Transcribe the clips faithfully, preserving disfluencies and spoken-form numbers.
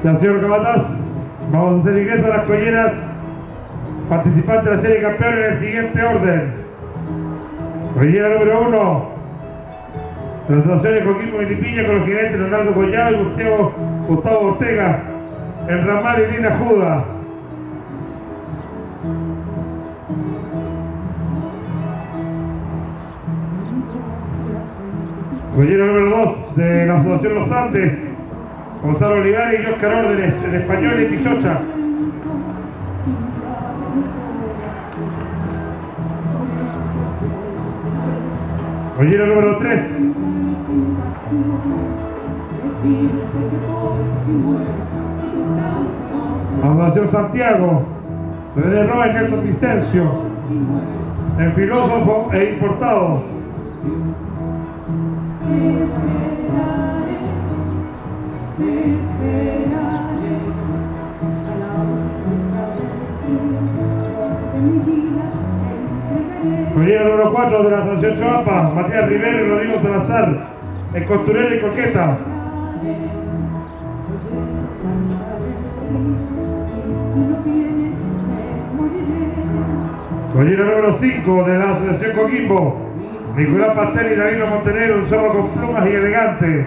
Ya, señor Capataz, vamos a hacer ingreso a las colleras participantes de la serie campeón en el siguiente orden. Collera número uno, de la Asociación de Coquimbo Milipilla, con los jinetes Leonardo Collado y Gustavo, Gustavo Ortega, el ramal y Lina Juda. Collera número dos, de la Asociación Los Andes, Gonzalo Olivares y Oscar Órdenes, el Español y Pichocha. Collera número tres, Asociación Santiago, René Roa y Nelson Vicencio, el filósofo e importado. Collera número cuatro de la Asociación Choapa, Matías Rivero y Rodrigo Salazar, el costurero y coqueta. Collera número cinco de la Asociación Coquimbo, Nicolás Pastel y Danilo Montenegro, un zorro con plumas y elegante.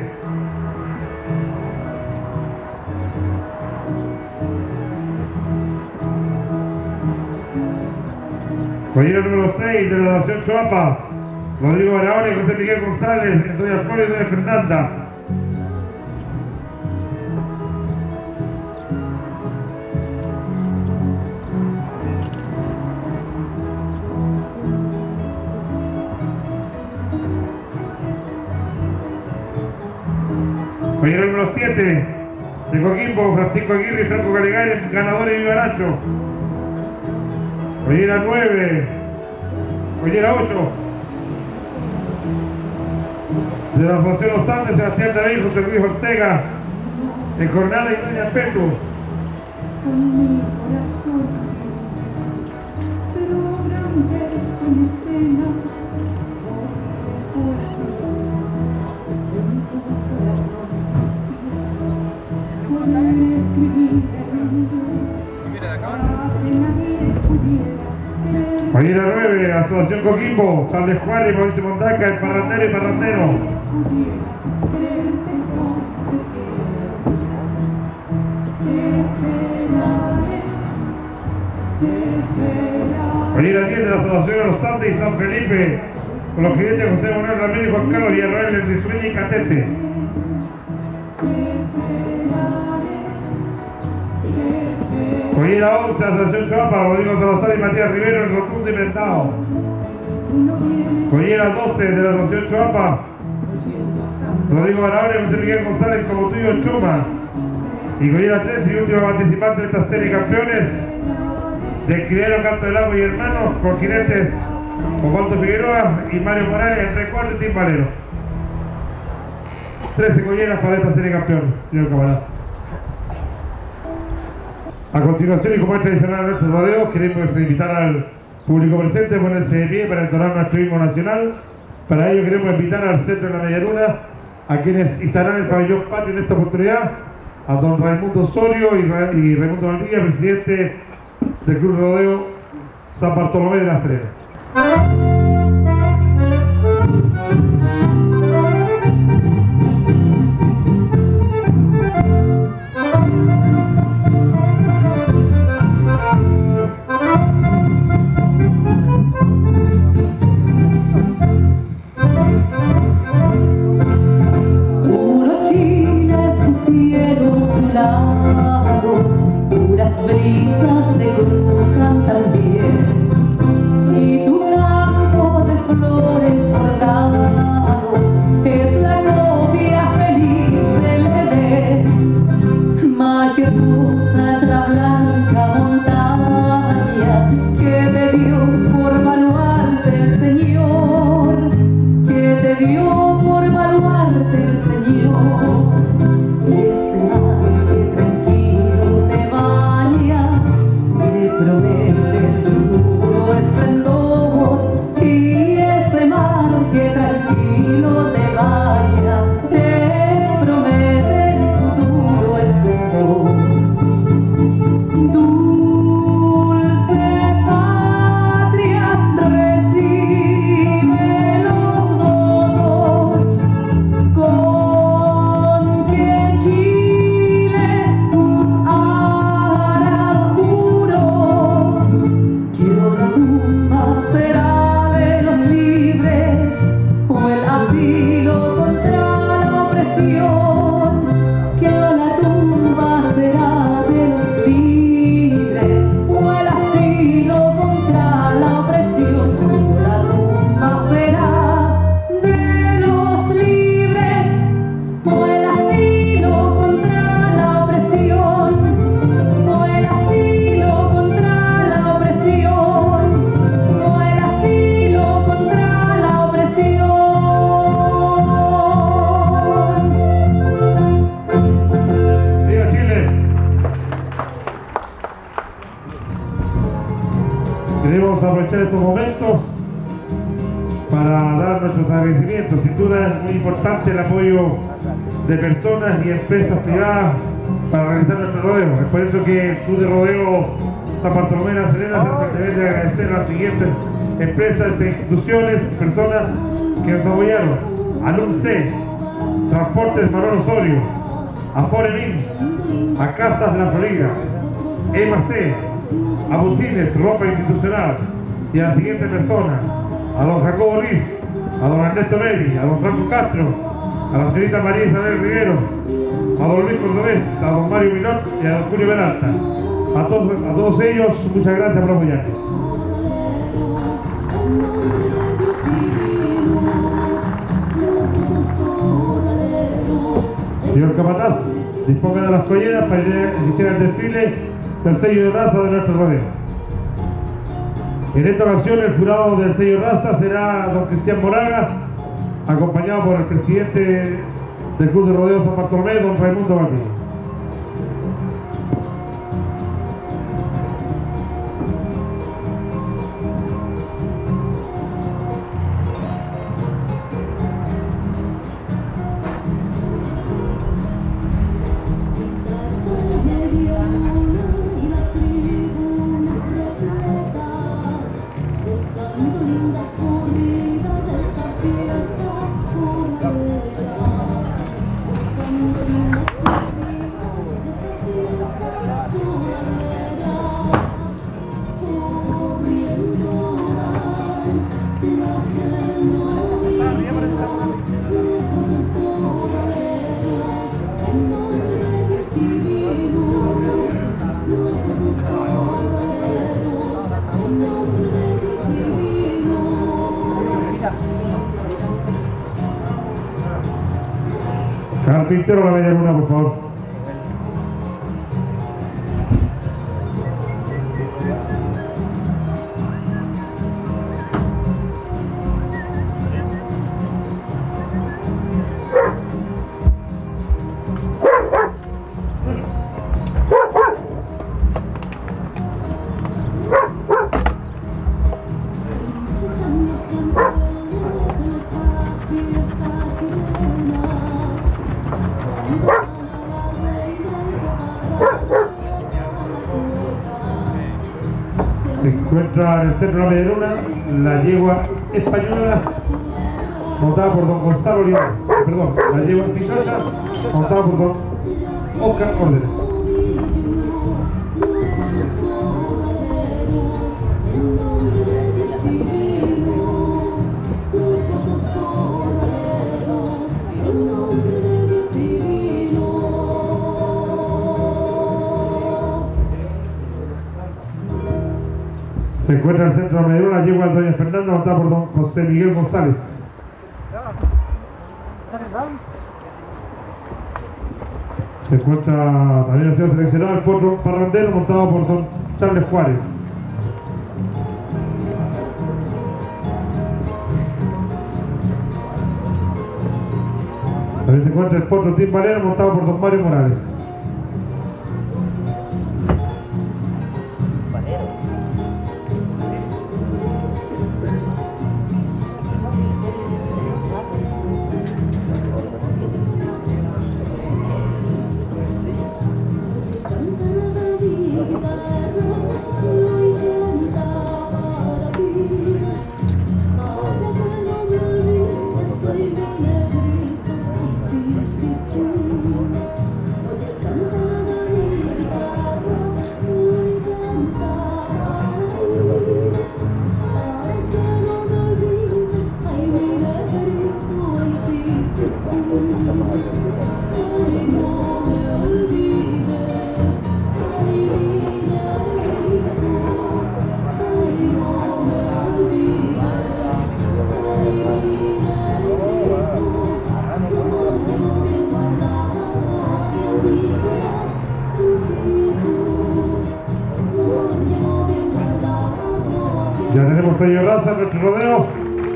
Collera número seis de la Asociación Choapa, Rodrigo Barahona y José Miguel González, Doña Flor y Doña Fernanda. Collera número siete de Coquimbo, Francisco Aguirre y Franco Calegari, ganadores y Vivaracho. Collera nueve, Collera ocho, de la Asociación Los Andes, Sebastián David, José Luis Ortega, en Jornada y Doña Petu. Collera nueve, Asociación Coquimbo, Charles Juárez, Mauricio Mondaca, el parrandero y parrandero. Collera diez de la Asociación de los Andes y San Felipe, con los jinetes José Manuel Ramírez y Juan Carlos Villarroel, el Risueña y Catete. Collera once, Asociación Choapa, Rodrigo Salazar y Matías Rivero, el Rotundo y Vendado. Collera doce de la Asociación Choapa, Rodrigo Barahona y José Miguel González, como tuyo Chuma. Y Collera trece y último participante de esta serie de campeones, de Esquilero, Canto del Agua y Hermanos, con jinetes Osvaldo Figueroa y Mario Morales, entre cuatro y timbalero. trece colleras para esta serie de campeones, señor camarada. A continuación, y como es tradicional en nuestros rodeos, queremos invitar al público presente a ponerse de pie para entonar nuestro himno nacional. Para ello queremos invitar al centro de la Medialuna, a quienes izarán el pabellón patrio en esta oportunidad, a don Raimundo Osorio y, Ra y Raimundo Valdivia, presidente del Club Rodeo San Bartolomé de la Estrella. Puras brisas te cruzan también, y tu campo de flores bordado es la novia feliz del Edén. Majestuosa es la blanca montaña que te dio por baluarte el Señor, que te dio por baluarte el Señor. Y ese mar que tranquilo te baña, te promete el duro esplendor. Y ese mar que tranquilo te baña, te promete el futuro esplendor. Queremos aprovechar estos momentos para dar nuestros agradecimientos. Sin duda es muy importante el apoyo de personas y empresas privadas para realizar nuestro rodeo. Es por eso que el Club de Rodeo San Bartolomé de la Serena se debe de agradecer a las siguientes empresas, instituciones y personas que nos apoyaron: Alumce, Transportes Manuel Osorio, a Foremin, a Casas La Florida, E M A C, a Bucines, Ropa Institucional, y a las siguientes personas: a don Jacobo Riz, a don Ernesto Meri, a don Franco Castro, a la señorita María Isabel Rivero, a don Luis Cordobés, a don Mario Milón y a don Julio Peralta. A todos, a todos ellos, muchas gracias por apoyarnos. Señor Capataz, disponga de las colleras para iniciar el desfile del sello de raza de nuestro rodeo. En esta ocasión el jurado del sello de raza será don Cristian Moraga, acompañado por el presidente del Club de Rodeo San Bartolomé, don Raimundo Martínez. Carpintero, la media luna, por favor. Se encuentra en el centro de la media luna la yegua española montada por don Gonzalo Oliván, perdón, la yegua pichacha montada por don Oscar Órdenes. Se encuentra en el centro de la media luna la yegua doña Fernanda montada por don José Miguel González. Se encuentra también ha sido seleccionado el potro parrandero montado por don Charles Juárez. También se encuentra el potro timbalero montado por don Mario Morales. Ya tenemos sello de raza en nuestro rodeo.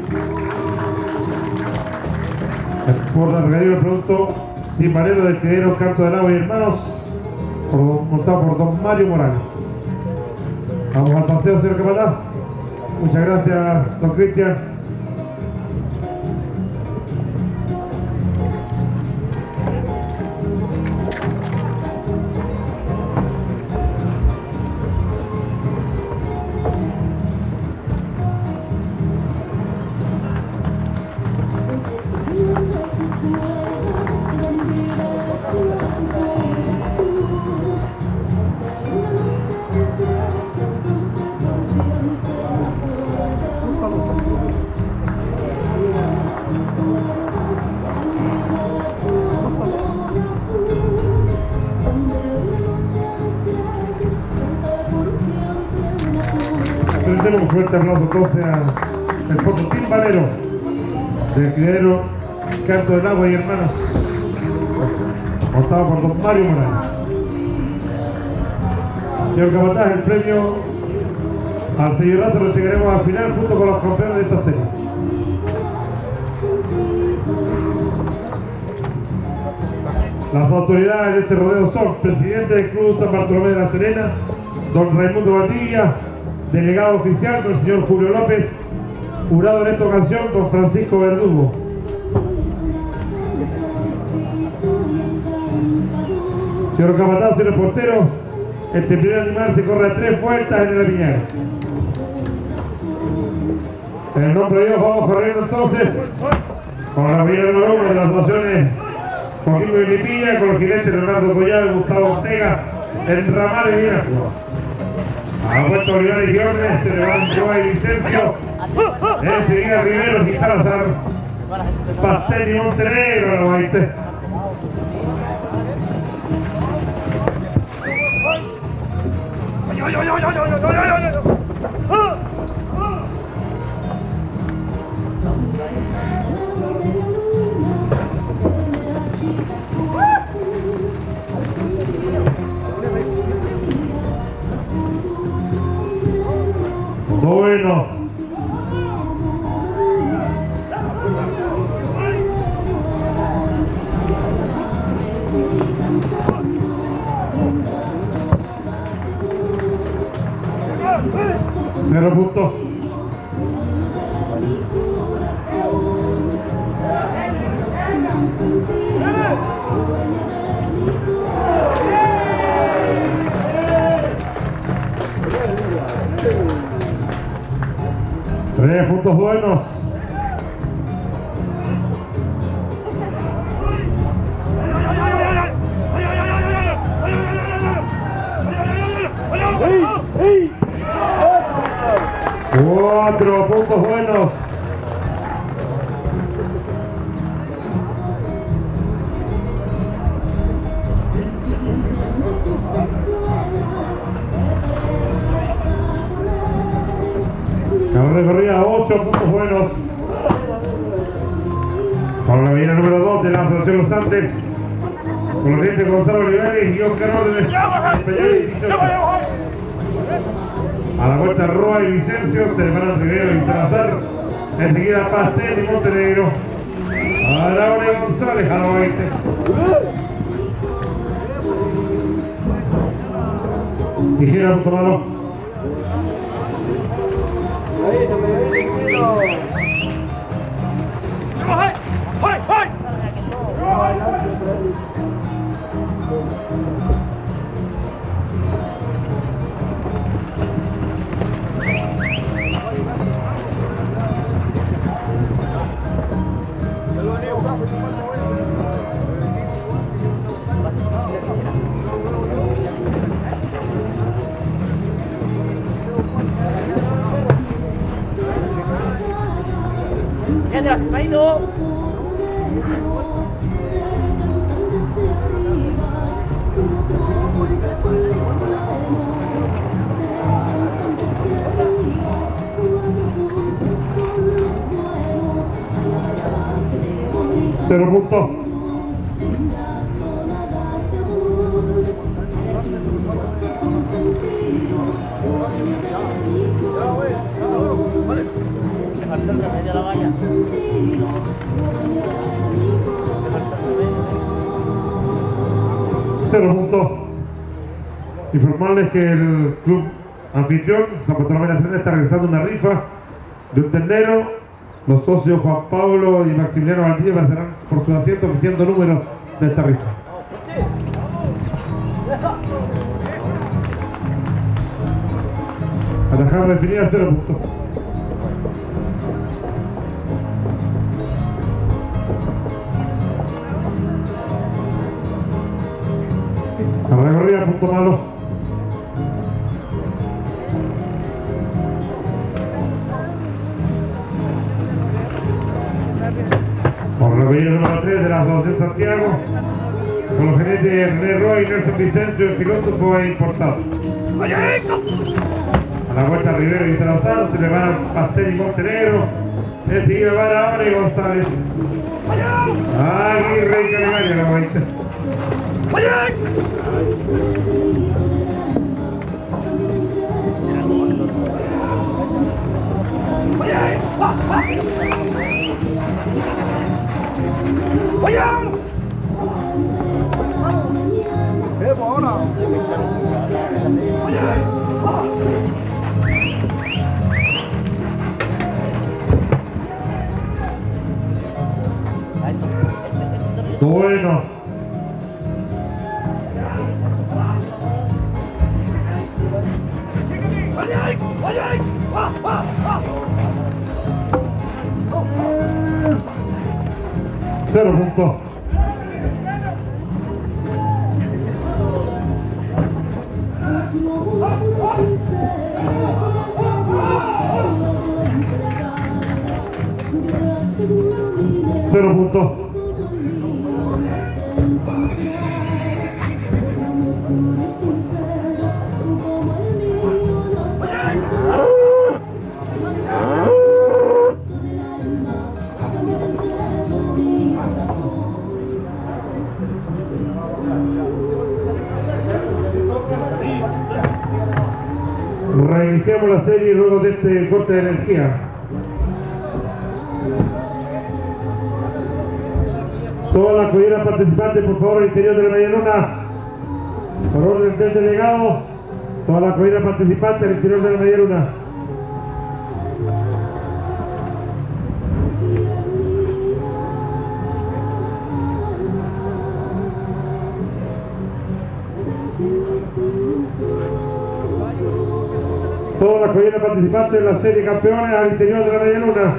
Por la regadío del producto timbalero de Criaderos Canto del Agua y Hermanos, por, montado por don Mario Morales. Vamos al paseo, señor capataz. Muchas gracias, don Cristian. Prendemos un fuerte aplauso entonces al fondo timbalero del criadero Canto del Agua y Hermanos, montado por don Mario Morales. Señor capataz, el premio al señorato lo entregaremos al final junto con los campeones de esta serie. Las autoridades de este rodeo son presidente del Club San Bartolomé de la Serena, don Raimundo Valdivia, delegado oficial, don señor Julio López, jurado en esta ocasión, don Francisco Verdugo. Señor capataz, señor portero, este primer animal se corre a tres vueltas en el apiñar. En el nombre de Dios vamos corriendo entonces con la primera número uno de las asociaciones Joaquín de Lipilla, con los jinetes Leonardo Collado y Gustavo Ortega, en Ramales de Vinasco. A la vuelta Olivares y Guiones, se levantó y Vicencio, enseguida Rivero y Salazar, Pastel y Montenegro, lo baite. Bueno. Cero puntos. Tres puntos buenos. Cuatro puntos buenos. Recorrida ocho puntos buenos. Con la medida número dos de la Asociación Los Andes, con los dientes Gonzalo Olivares y Oscar Órdenes. A la vuelta Roa y Vicencio, se le van a Rivero y Salazar. Enseguida Pastel y Montenegro. Araúna y González a la veinte. Tijera, punto malo. Cero puntos. Cero puntos. Informarles que el club anfitrión, San Bartolomé Nacional, está realizando una rifa de un ternero. Los socios Juan Pablo y Maximiliano Valdivia pasarán por su asiento oficiando números de esta rifa. Atajada definida, cero puntos. La recorrida, punto malo. Por la medida número tres de la Asociación Santiago, con los gerentes René Roy y Nelson Vicencio, el piloto fue importado. A la vuelta Rivero y Salazar, se le van Pastel y Montenegro, enseguida van a Abra y González. Aguirre y Caligaria, la veinte. ¡Eh, ahora! Bueno. Cero puntos. Cero puntos. Reiniciamos la serie luego de este corte de energía. Todas las colleras participantes, por favor, al interior de la media luna. Por orden del delegado, todas las colleras participantes al interior de la media luna. Todas las colleras participantes en la serie campeones al interior de la media luna.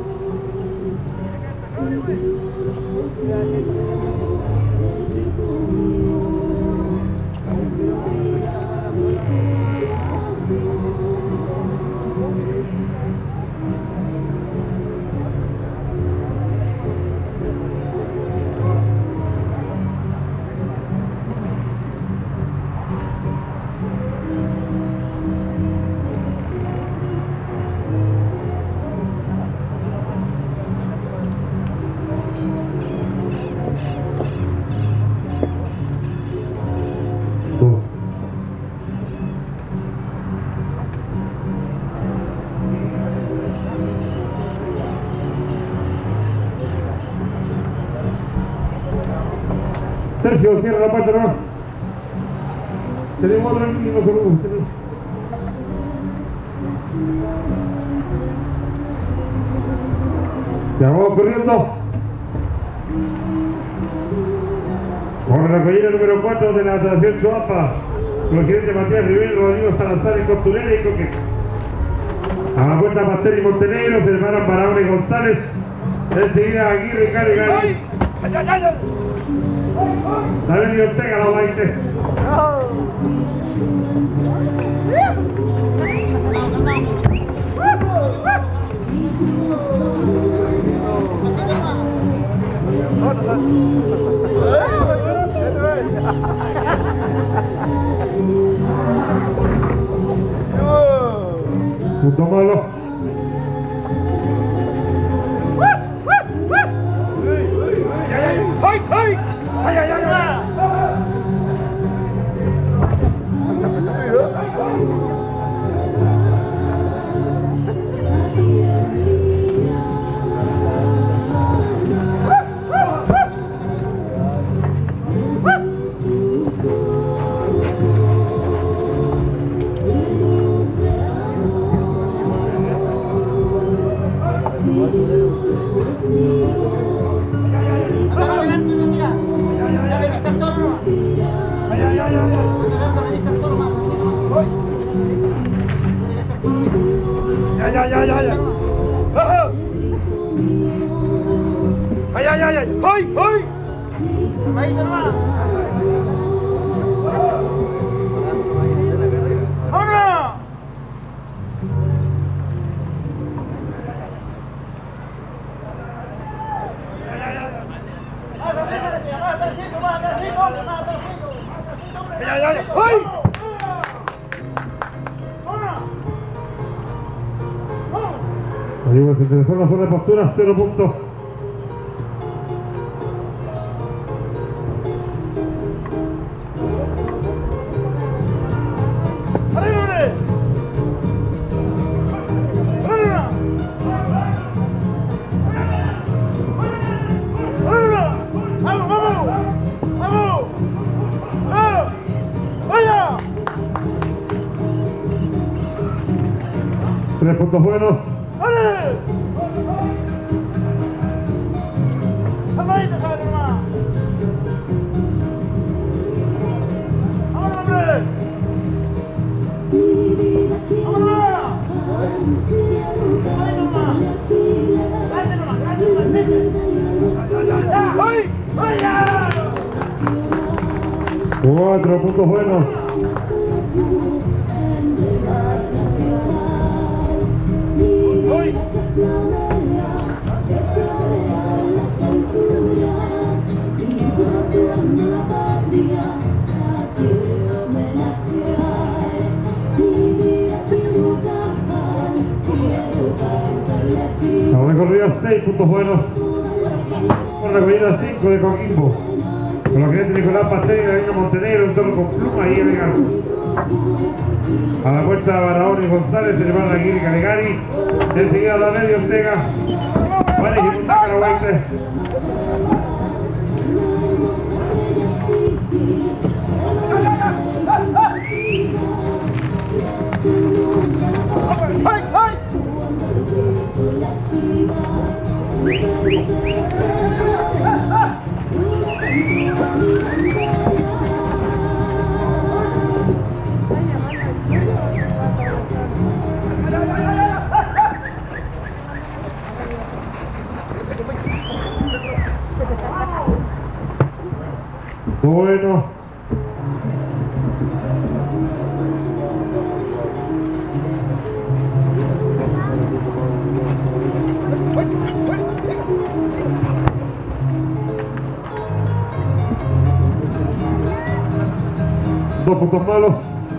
Sergio, cierra la parte, ¿no? Tenemos otro aquí, no solo usted. Ya vamos corriendo. Con la collera número cuatro de la Asociación Choapa, con el gerente Matías Rivero, Rodrigo Salazar y Costurera y Coque. A la vuelta Pastel y Montenegro, se hermanan Barahona y González. Enseguida Aguirre y Carigal. David y Ortega, la veinte. Punto malo. Ya, ya, ya, ya, ya. Ay, ay, ay, ay. ¡Ay, ay! Ahí nomás. ¡Ahora! ¡Ay, ay, ay! ¡Ay! Seguimos se interesó en la zona de postura, cero puntos. Tres puntos buenos. Cuatro puntos buenos. La recorrida seis puntos buenos. Por la recorrida cinco de Coquimbo. Con los clientes Nicolás Pastel y David Montenegro, un toro con pluma y elegante. A la puerta de Barahona y González se le van a la Guiri Calegari. Enseguida Daniel y Ortega. Vale, y un taca la vuelta. ¡Ay, ay! Bueno. Dos puntos malos.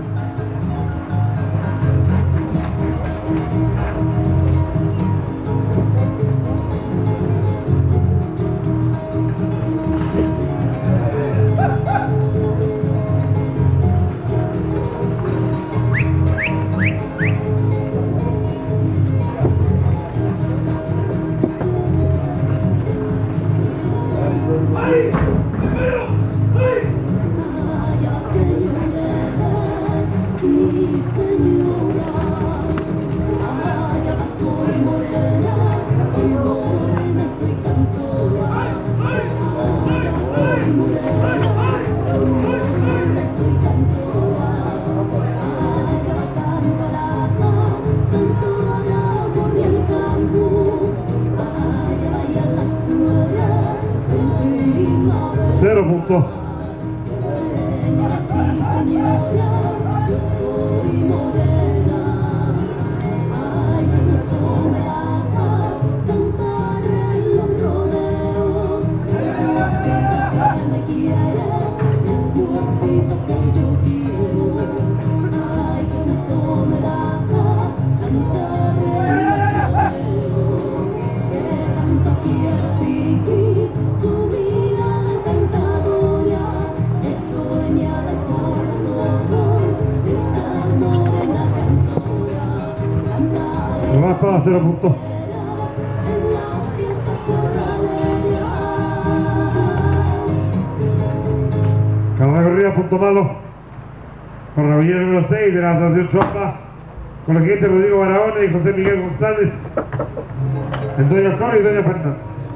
Cero puntos. Más para cero puntos. Cada corrida, punto malo. Con la villera número seis de la Asociación Chuapa. Con los clientes Rodrigo Barahona y José Miguel González. en Doña Flor y Doña Fernanda.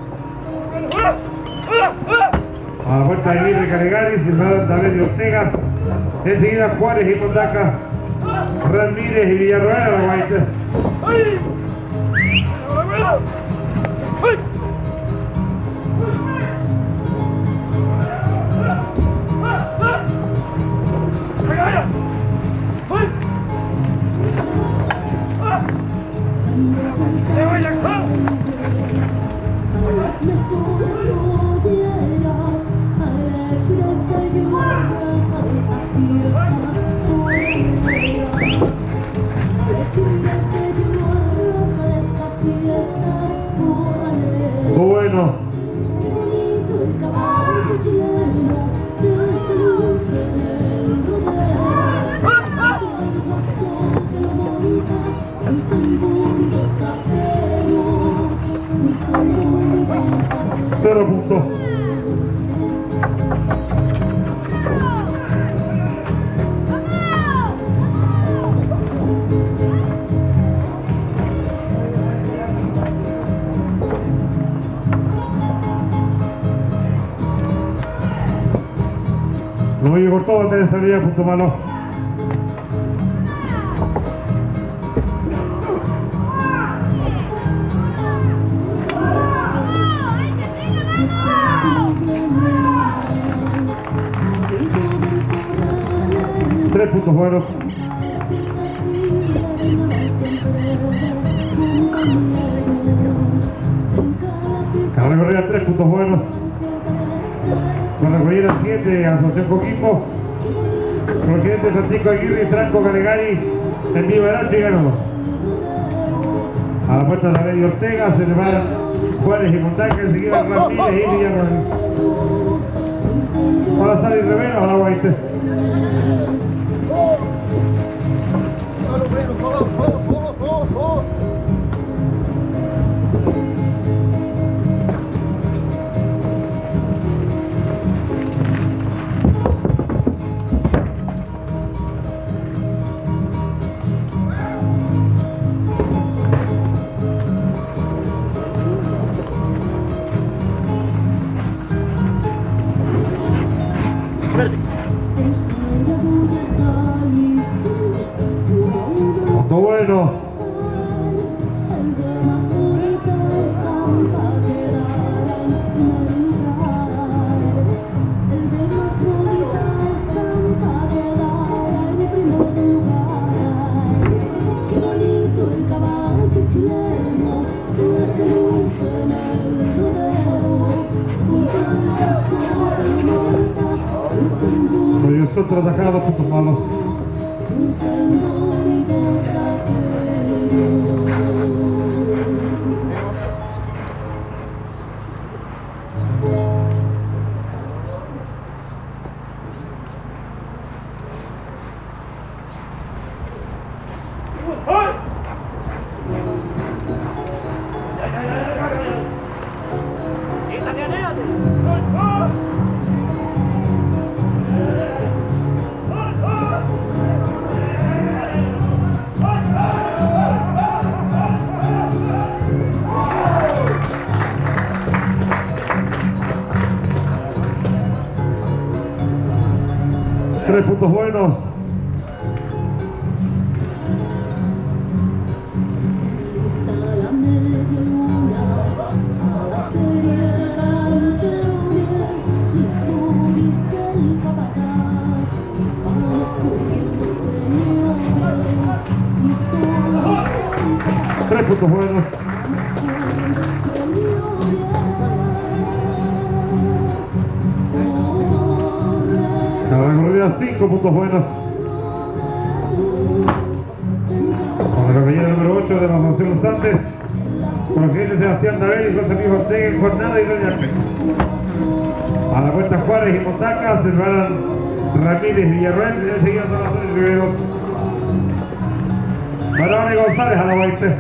A la puerta de Aguirre Calegari, Silvana David y Ortega. Enseguida Juárez y Mondaca, Ramírez y Villarroel a la guaita. Bueno. Cero puntos. Lo llegó todo antes de salir a punto malo. Tres puntos buenos. Carrera corrida, tres puntos buenos. Con la collera siete, Asociación Coquimbo. Con el gerente Francisco Aguirre y Franco Calegari en vivo adelante y ganó. A la puerta de la ley Ortega se le van Juárez y Montaca, enseguida Ramírez y Villarroel. Para salir Rivera a la guaita. Punto bueno. Nosotros atacado puntos malos. Tres puntos buenos. Tres puntos buenos. Cada recorrida cinco puntos buenos. Con la compañera número ocho de la Asociación Los Andes. Con los clientes Sebastián David y José Luis Ortega en jornada y Doña Arme. A la puerta Juárez y Montaca se van Ramírez y Villarroel y enseguida son las tres Riveros. Barón y González a la vuelta.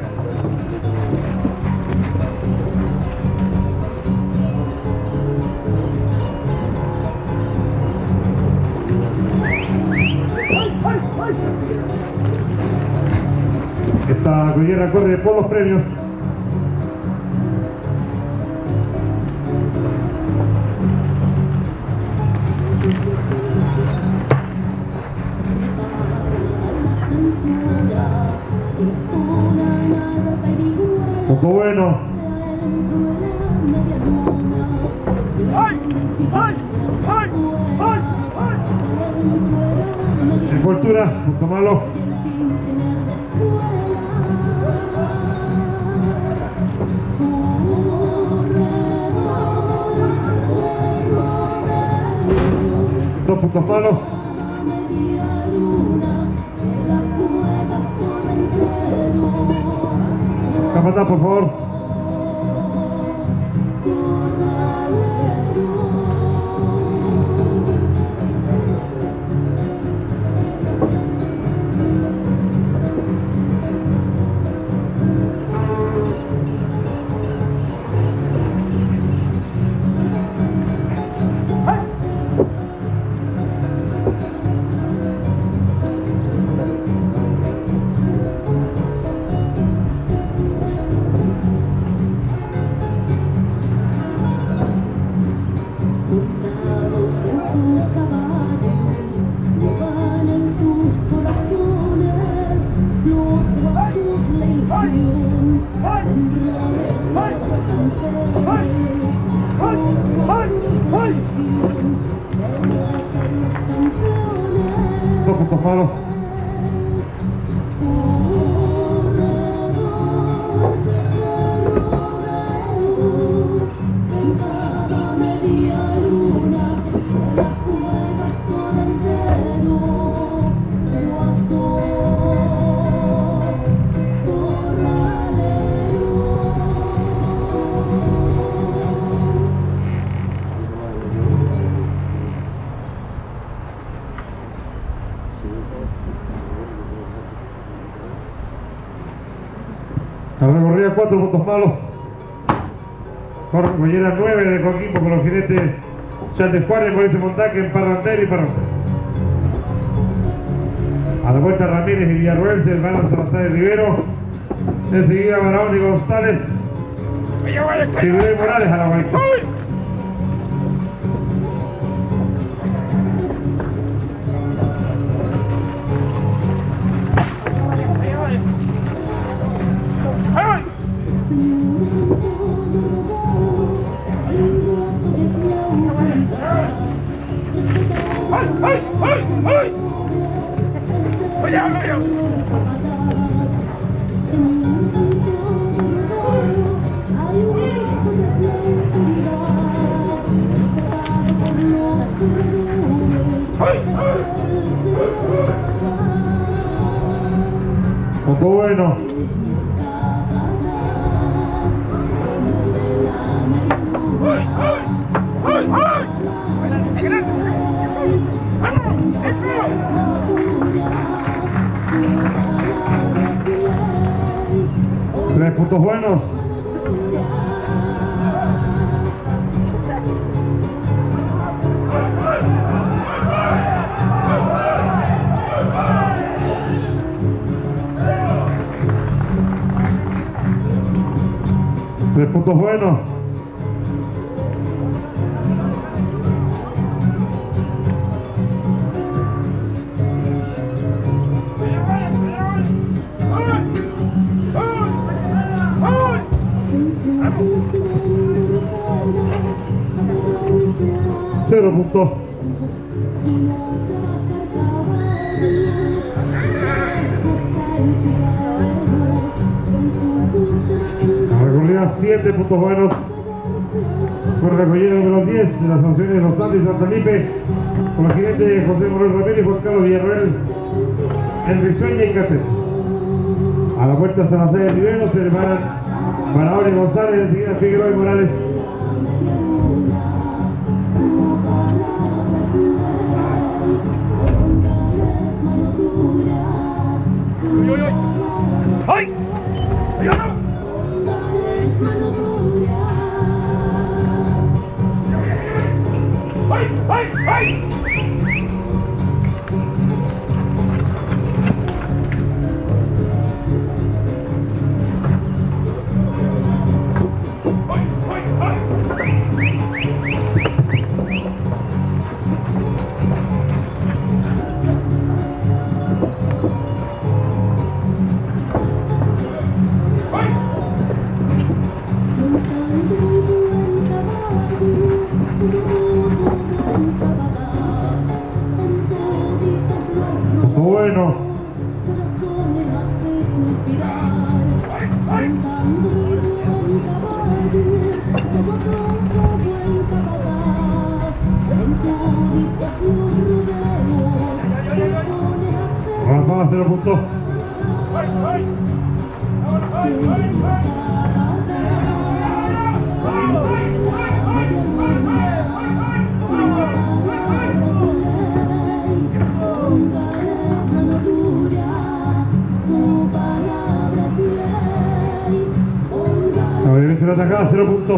Esta collera corre por los premios. Punto bueno. ¡Ay! ¡Ay! ¡Ay! ¡Ay! ¡Ay! Envoltura, punto malo. Dos puntos malos. Capataz, por favor. Dos puntos malos. La recorrida cuatro puntos malos. Collera nueve de Coquimbo con los jinetes Charles Juárez, Mauricio Montaque, Parrandero y Parrandero. A la vuelta Ramírez y Villarroel se van a Salazar de Rivero. Enseguida Barahón y González. Figueroa y Morales a la vuelta. ¡Ay! ¡Ay! ¡Ay! ¡Ay! ¡Vaya, vaya! Punto bueno. ¡Ay! ¡Ay! ¡Ay! ¡Ay! Tres puntos buenos. Tres puntos buenos. Cero puntos. La recorrida siete puntos buenos. Por la collera número diez de las sanciones de Los Santos y San Felipe, con los jinetes José Morel Ramírez y Juan Carlos Villarroel en Risueña y Cáceres. A la vuelta Salazar de Rivero se preparan Barahón y González, enseguida Figueroa y Morales. ¡Uy, uy, uy! ¡Ay! ¡Ay, no! ¡Ay, ay, ay! ¡Ay, Rafa, cero puntos. La violencia atacada, cero puntos.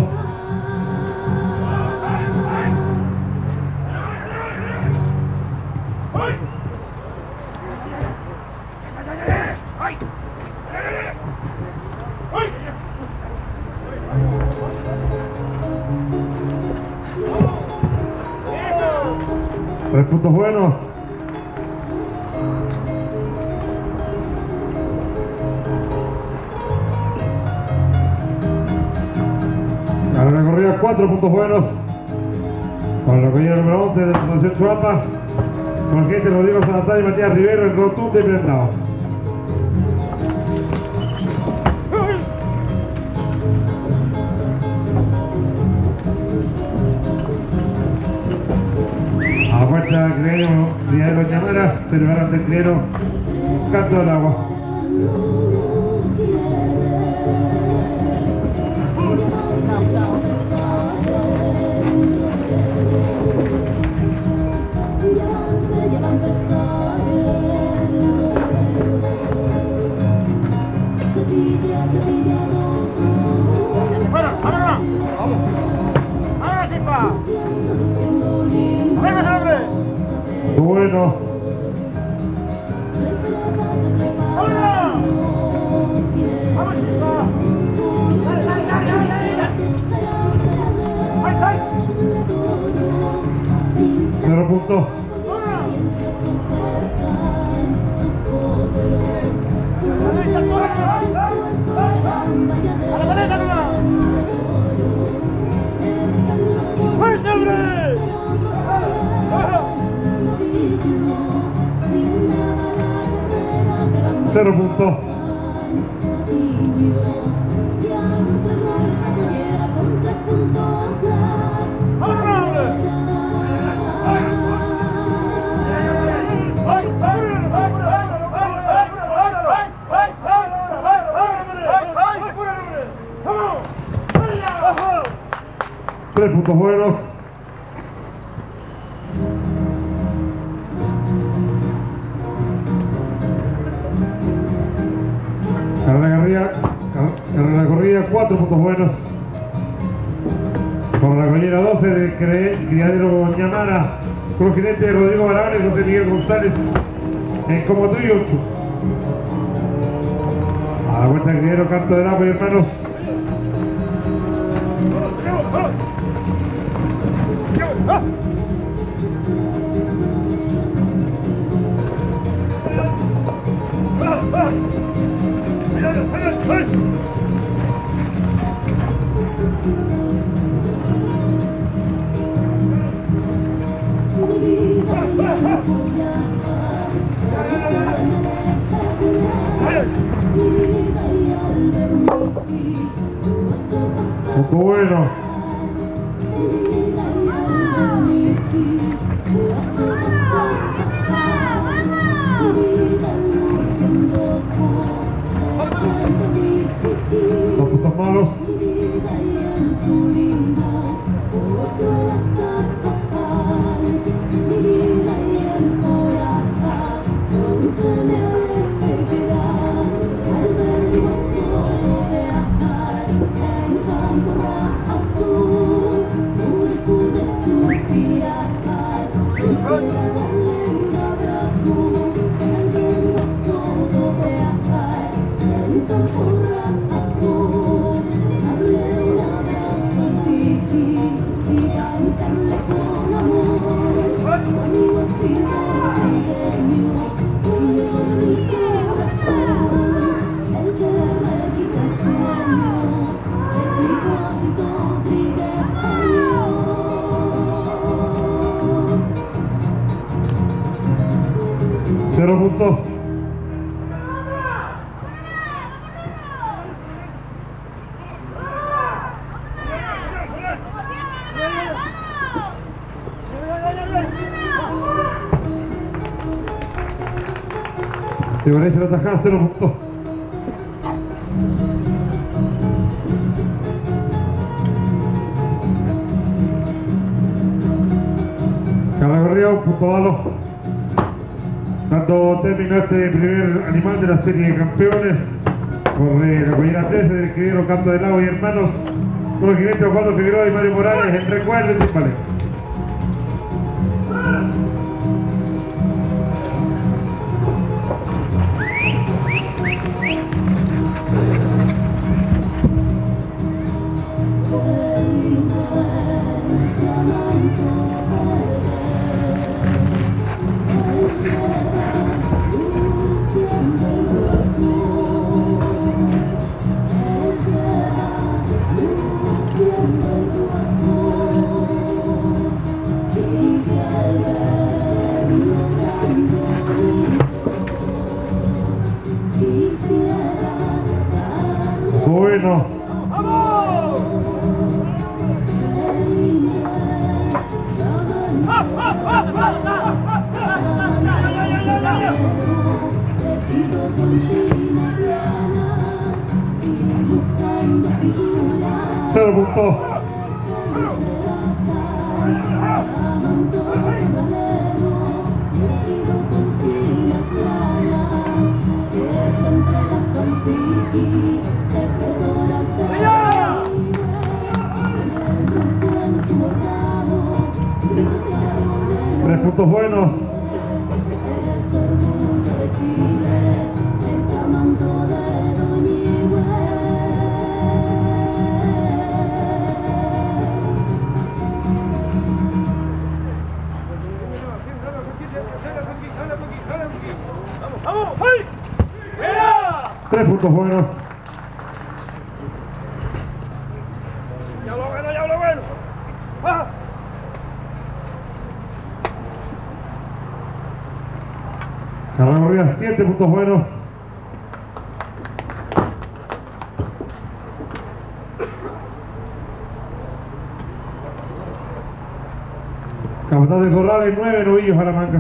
Tres puntos buenos. A la recorrida, cuatro puntos buenos. Con la corrida número once de la Asociación Chuapa. Con el gente Rodrigo Salazar y Matías Rivero en rotundo y prendado. A la vuelta, criadero, criadero Ñamara, se le ante el criadero Canto del Agua. Bueno. Cero puntos. ¡A la paleta nomás! ¡Fuerte, hombre! Cero puntos. Tres puntos buenos. Carrera corrida, carrera corrida, cuatro puntos buenos. Con la collera doce de criadero Ñamara, con los jinetes Rodrigo Barahona y José Miguel González en como tú y ocho. A la vuelta del criadero Canto del Agua y hermanos. Punto bueno. Dos puntos malos. Cero puntos. Se va a echar la tajada, cero puntos. Calagorría, un punto malo. Dando término a este primer animal de la serie de campeones por eh, la collera trece del querido Canto del Lago y hermanos, con los jinetes Osvaldo Figueroa y Mario Morales, en recuerdo de Timbales. Bueno. Cero puntos. Tres puntos buenos. Tres puntos buenos. Ya lo bueno, ya lo bueno. ¡Ah! Calagorría, siete puntos buenos. Capataz de Corrales, nueve novillos a la manga.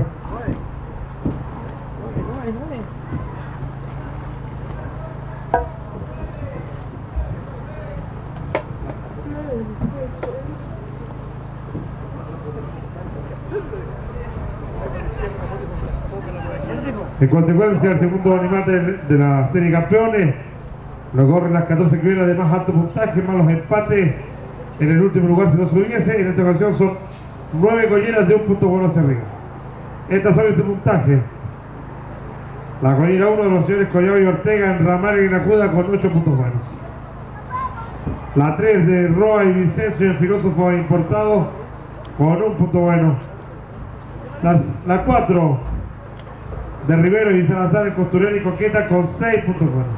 En consecuencia, el segundo animal de, de la serie campeones lo corren las catorce criollas de más alto puntaje, más los empates. En el último lugar se los hubiese. En esta ocasión son nueve colleras de un punto bueno hacia arriba. Estas son este puntaje. La collera uno de los señores Collado y Ortega en Ramar y Nacuda con ocho puntos buenos. La tres de Roa y Vicencio en Filósofo Importado con un punto bueno. La, la cuatro de Rivero y Salazar en Costurero y Coqueta con seis puntos buenos.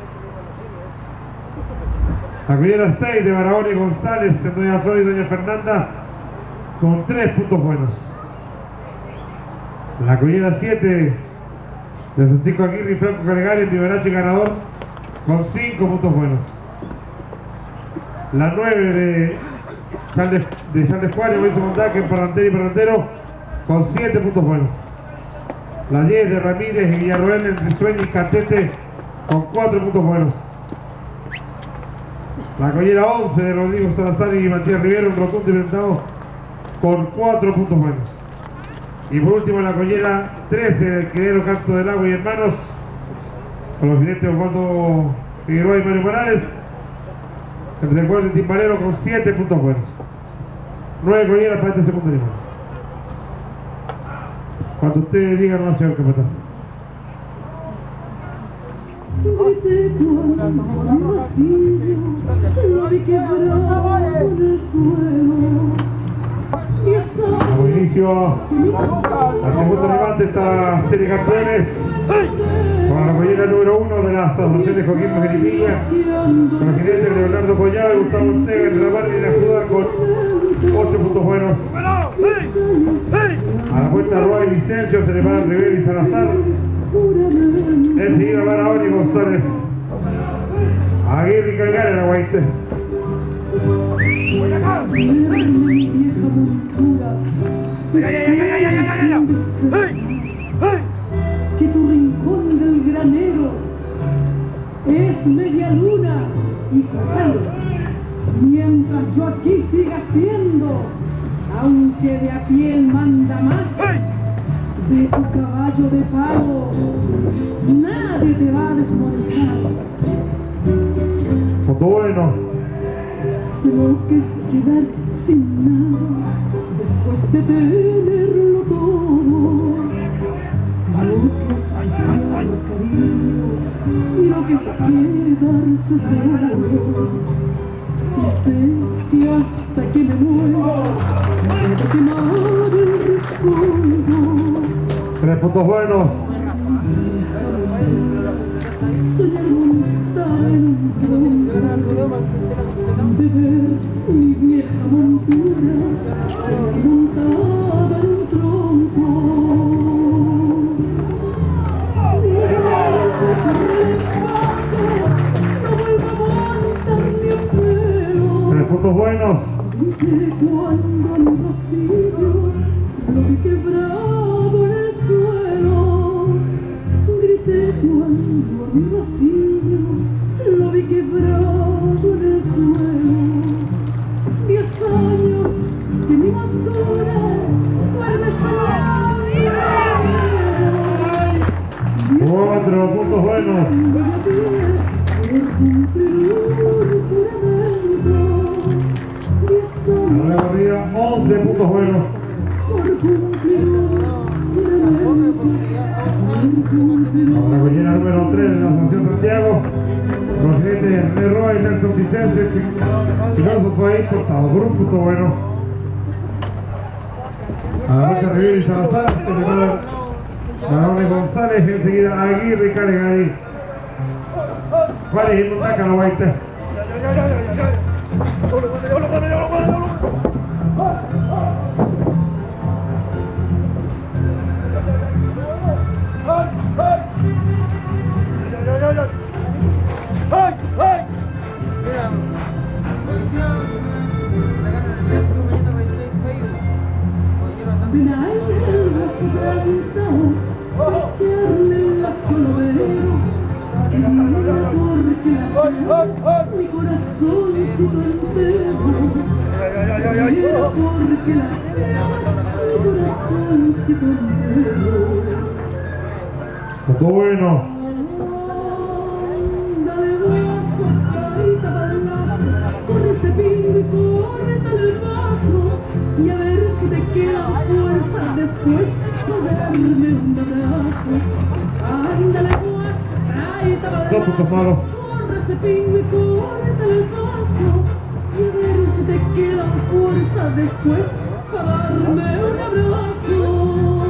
La collera seis de Barahona y González en Doña Flor y Doña Fernanda con tres puntos buenos. La collera siete de Francisco Aguirre y Franco Calegari, Tiberacho y Ganador con cinco puntos buenos. La nueve de Charles, de Charles Juárez, Mauricio Montaque, Parrantero y Parrantero con siete puntos buenos. La diez de Ramírez y Villarroel entre Sueño y Catete con cuatro puntos buenos. La collera once de Rodrigo Salazar y Matías Rivero en Rotundo y Ventado con cuatro puntos buenos. Y por último la collera trece del querido Canto del Lago y hermanos con los jinetes Osvaldo Figueroa y Mario Morales. El recuerdo de Timbalero con siete puntos buenos. nueve colleras para este segundo animal. Cuando ustedes digan no, señor capataz. Grité cuando vacío, lo vi quebrado en el suelo. Y esa Damos inicio al segundo animal de esta serie de campeones con la collera número uno de las asociaciones Joaquín Jeremilla, con los jinetes Leonardo Collado y Gustavo Ortega en Ramar y Nacuda con ocho puntos buenos. A la vuelta Roa y Vicencio se le van Rivero y Salazar. Enseguida Barahona y González. Aguirre y Calgar en Aguaite. que tu rincón del Mientras yo aquí siga siendo, aunque de a pie manda más, de tu caballo de palo, nadie te va a desmontar. Punto bueno. Sé lo que es quedar sin nada, después de tenerlo todo. Sé lo que es ansiar cariño, y lo que es quedarse solo. Y sé que hasta que me muera, me va a quemar el recuerdo. Tres puntos buenos. Soñar montada en un tronco, de ver mi vieja montura, soñar montada en un tronco. No vuelvo a montar ni en pelo. Tres puntos buenos. Grité cuando al vacío lo vi quebrado en el suelo. Grité cuando a mi vacío lo vi quebrado en el suelo. Diez años que mi montura duerme sola. Cuatro puntos buenos. A la corrida, once puntos buenos. Ahora collera número tres de la Asociación Santiago. Con gente de Roy, Nelson Cistense, Piloto fue importado por un punto bueno. A la Rocha Rivera y Salazar, Marone González, enseguida Aguirre y Calegari. Vale, y Montaca no va a ir. Ven a él, se plantó, echarle el lazo novero, querida porque la sé, mi corazoncito entero. Querida porque la sé, mi corazoncito entero. Punto bueno. Dale brazo, carita balazo, corre ese pingo y córrete el vaso, y a ver si te queda fuerza después para darme un abrazo. Ándale pues, carita Dos puntos balazo, malos. corre ese pingo y córrete el vaso, y a ver si te queda fuerza después para darme un abrazo.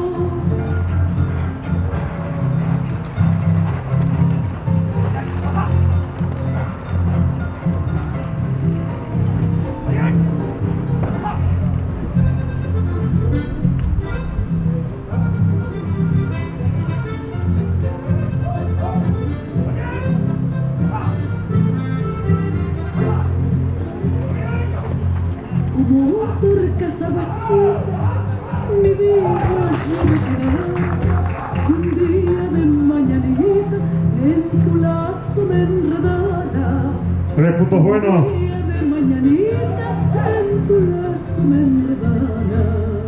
Como turca sabachita, mi vida yo me será. Si un día de mañanita en tu lazo me enredara. Tres puntos buenos. Si un día de mañanita en tu lazo me enredara.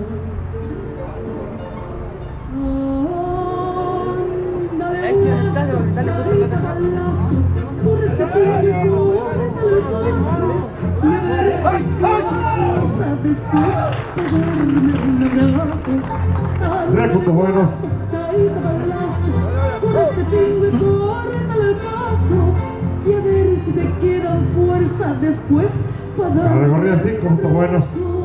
Ándale, lazo, carita al lazo, corre ese pingo y córrete el vaso, y a ver si después de darme un abrazo. Tres puntos buenos. Carita al lazo, corre ese pingo y córrete el paso, y a ver si te quedan fuerza después para La darme recorrida cinco puntos buenos.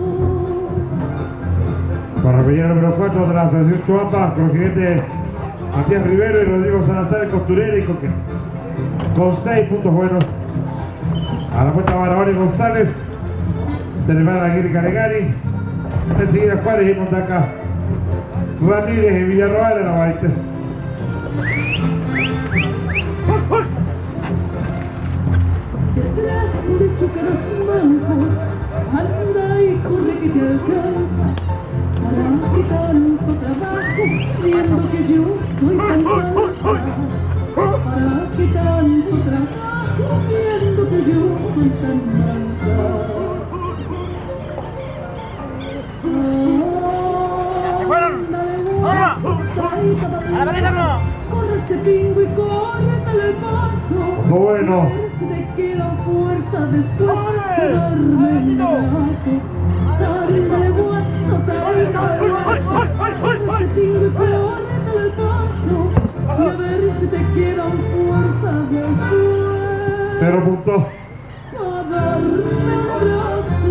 un Para repetir el número cuatro de la Asociación Chuapa, con el jinete Matías Rivero y Rodrigo Salazar, el costurero, y con, con seis puntos buenos. A la vuelta Barahona González, se le van a Aguirre Calegari, enseguida Juárez y Montaca, Ramírez y Villarroel en la baita. Detrás de chúcaros mancos, anda y corre que te alcanza. Para que tanto trabajo, viendo que yo soy tan falsa. Para que tanto trabajo, viendo que yo soy tan mansa. ¡A la varita no! Corre este pingo y córretale el paso. Bueno. A ver si te queda fuerza después de darme el brazo. Tándale guaso, tándale guaso. Corre este pingo y córretale el paso. Y a ver si te quedan fuerzas después. Cero puntos. A darme el brazo.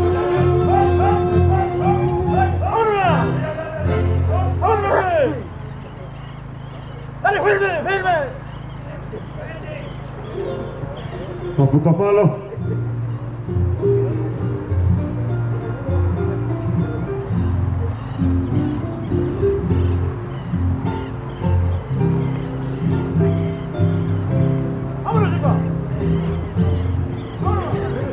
¡Dale, firme, firme! Dos puntos malos. ¡Vámonos, chicos! ¡Vámonos!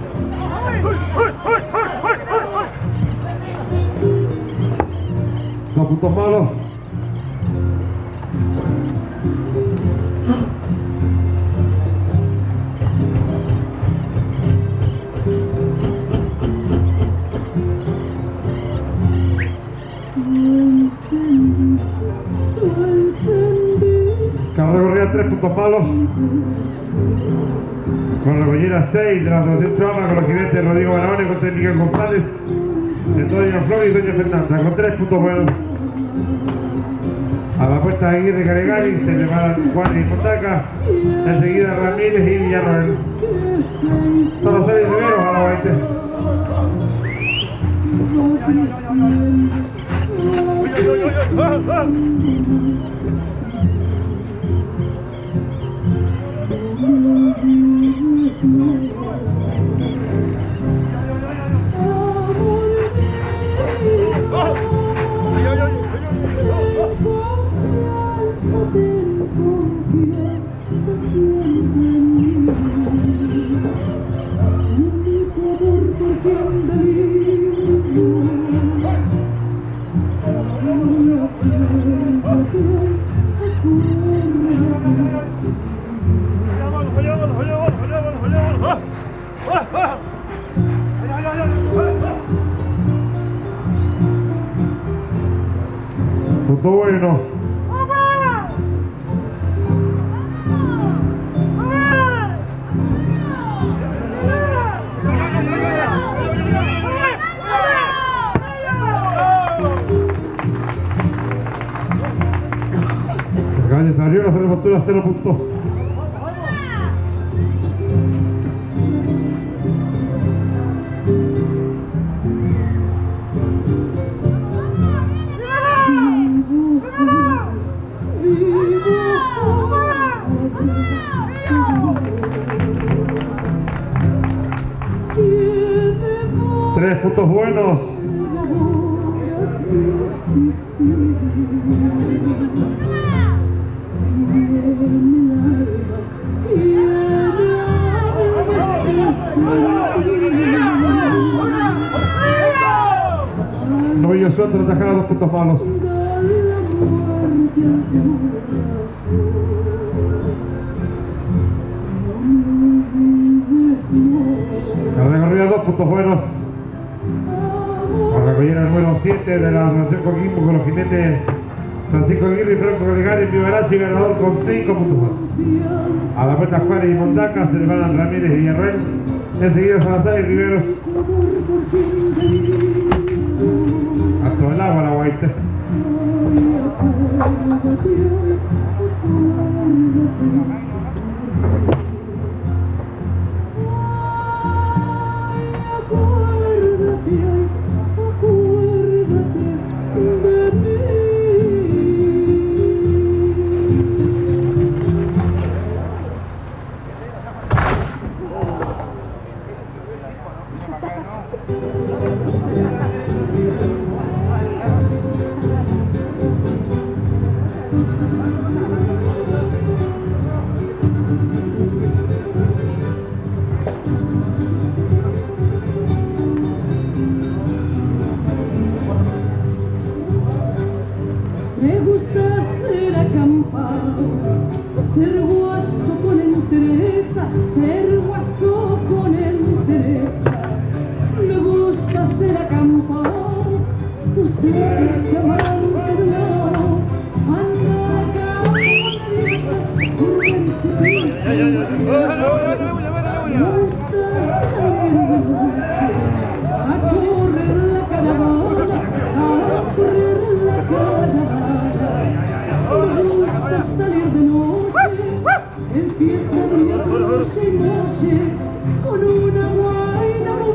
Dos puntos malos. Carrera corrida tres puntos malos. Con Regollera seis de la Asociación Chuama, con los jinetes Rodrigo Barahona, con Miguel González, Antonio Flores y Doña Fernanda, con tres puntos buenos. A la puerta de Aguirre Caregari se preparan Juan y Montaca, enseguida Ramírez y Villarroel. Son los seis primeros a la veinte. Punto bueno. Calles abrió la revoltura cero puntos. Tres puntos buenos. Novillo suelto, atajada, dos puntos malos. Carrera corrida, dos puntos buenos. Con la collera número siete de la Asociación Coquimbo, con los jinetes Francisco Aguirre y Franco Calegari, Pibarachi, ganador con cinco puntos buenos. A la puerta Juárez y Montaca se le van a Ramírez y Villarreal. Enseguida Salazar y Rivero. Hasta el agua la guaita. Me gusta ser acampado, ser guaso con entereza, ser guaso con entereza.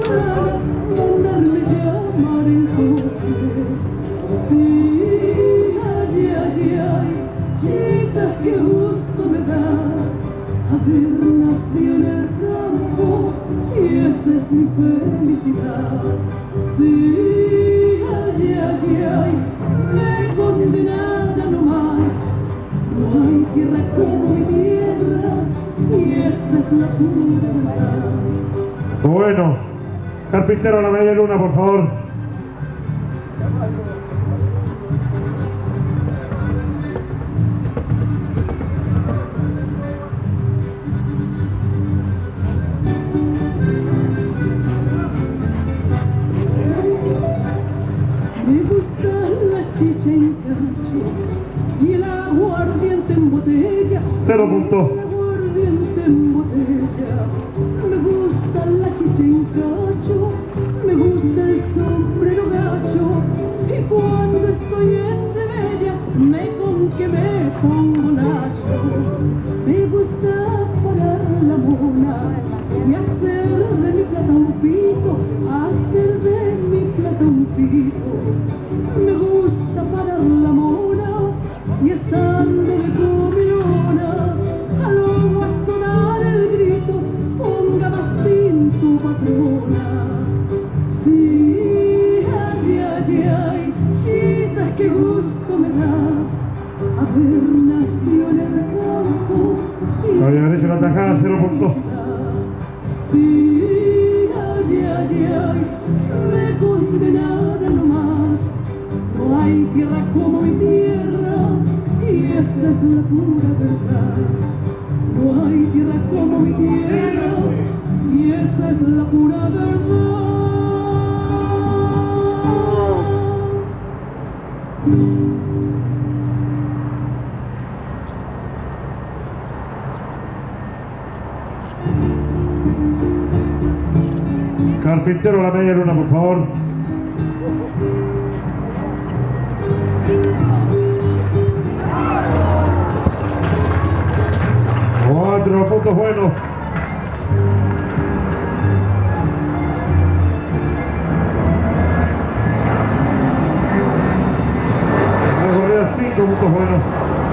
mandarme llamar en coche. Sí, ay, ay, ay, chita, qué gusto me da haber nacido en el campo y esa es mi felicidad. Sí, ay, ay, ay, me condenada nomás. No hay tierra como mi tierra y esta es la pura verdad. Bueno, carpintero a la media luna, por favor. Me gusta la chicha en cacho y el aguardiente en botella. Cero puntos. El aguardiente en botella. Me gusta la chicha en cacho, me gusta el sombrero gacho. Y cuando estoy en bella, me con que me pongo nacho. Me gusta parar la mona y hacer de mi plata un pito, hacer de mi plata un pito. Me gusta parar la mona y estando de comilona, a lo va a sonar el grito, ponga mastín tu patrona. Sí, ay, ay, ay, chita, qué gusto me da haber nacido en el campo. Había derecho la tajada, cero puntos. Sí, ay, ay, ay, me condenara nomás. No hay tierra como mi tierra y esa es la pura verdad. No hay tierra como mi tierra y esa es la pura verdad. Carpintero a la media luna, por favor. Cuatro puntos buenos. Recorrida cinco puntos buenos.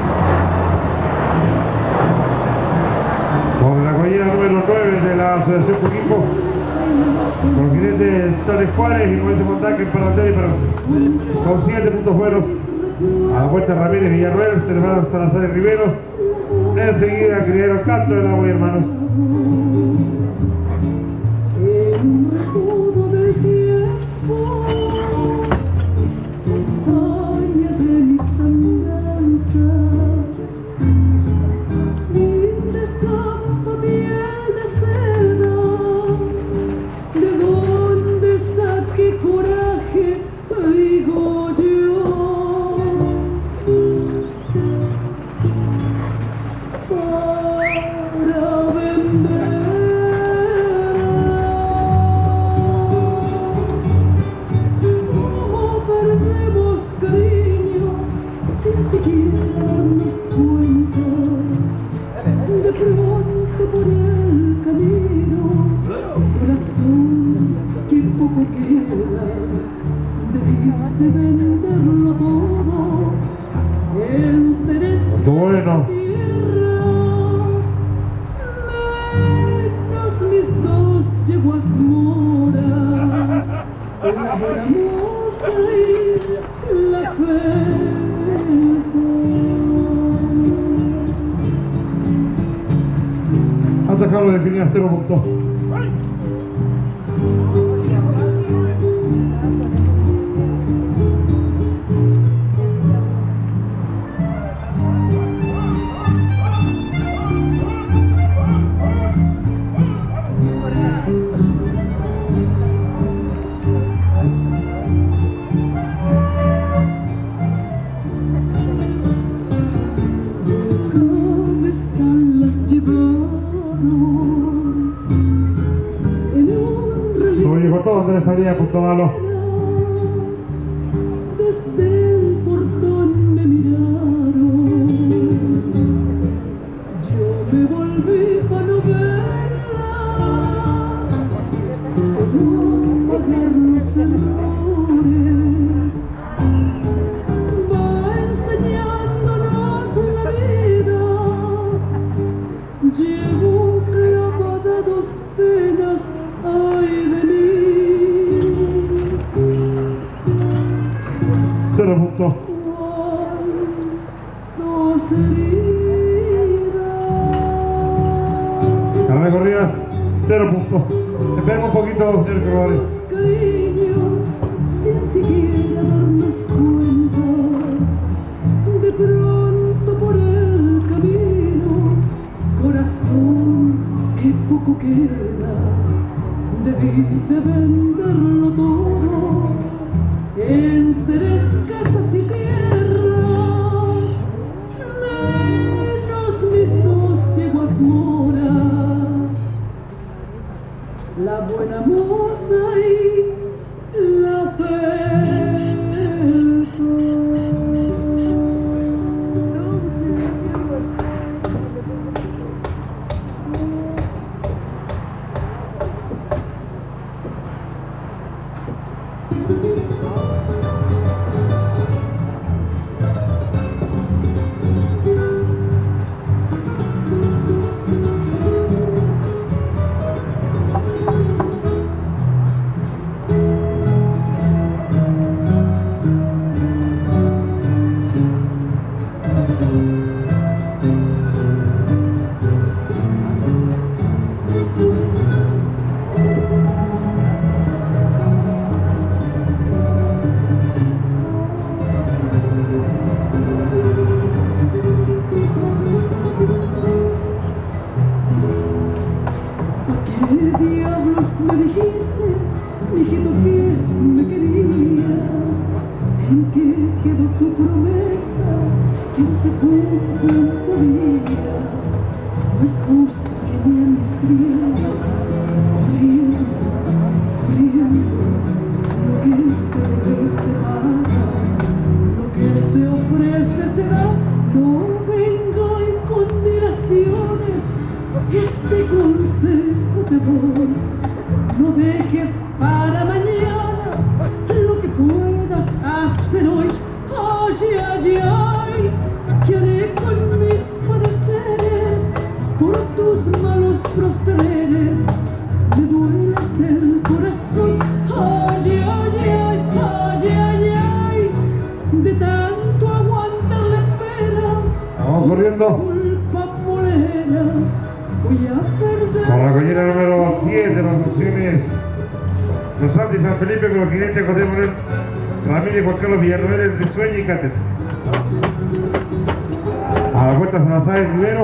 Con la collera número nueve de la Asociación Coquimbo. Con el jinete Charles Juárez y Luis de Montaque para Andrés, pero con siete puntos buenos. A la vuelta Ramírez Villanuel, se le van a Salazar y Riveros. Enseguida Criadero Castro del Agua y Hermanos. En un recodo del tiempo, montaña de mis andanzas, linda estampa piel de seda, de donde saqué coraje, digo yo. Para vender cómo perdemos cariño sin siquiera darnos cuenta. De pronto por el camino, corazón que poco queda, debí de venderlo todo en seres Bueno. menos mis dos yeguas moras, la hermosa y la fea. Ha sacado de definir a cero puntos. Cabezas las llevaron en un Lo dijo todo, Andrés Faría, punto malo. desde el portón me miraron. Yo me volví para no verlas, no apagar los errores, va enseñándonos la vida. Llevo clavada dos penas, ay de mí. Cero puntos. Dos heridas. La recorrida, cero puntos. Esperemos un poquito, señor jugadores. Cariño, sin siquiera darnos cuenta, de pronto por el camino, corazón, que poco queda, debí de venderlo todo, en seres, casas y tierras, menos mis dos yeguas moras, la buena moza y la a la puerta se la sabe primero.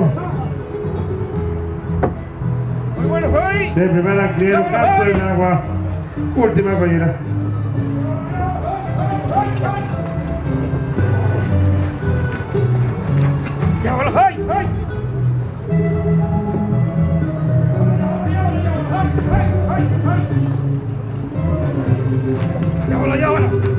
Muy bueno, voy. De primera Criero Castro en agua. Última collera. ¡Ya va la hay! ¡Hay! ¡Ya va la ya va!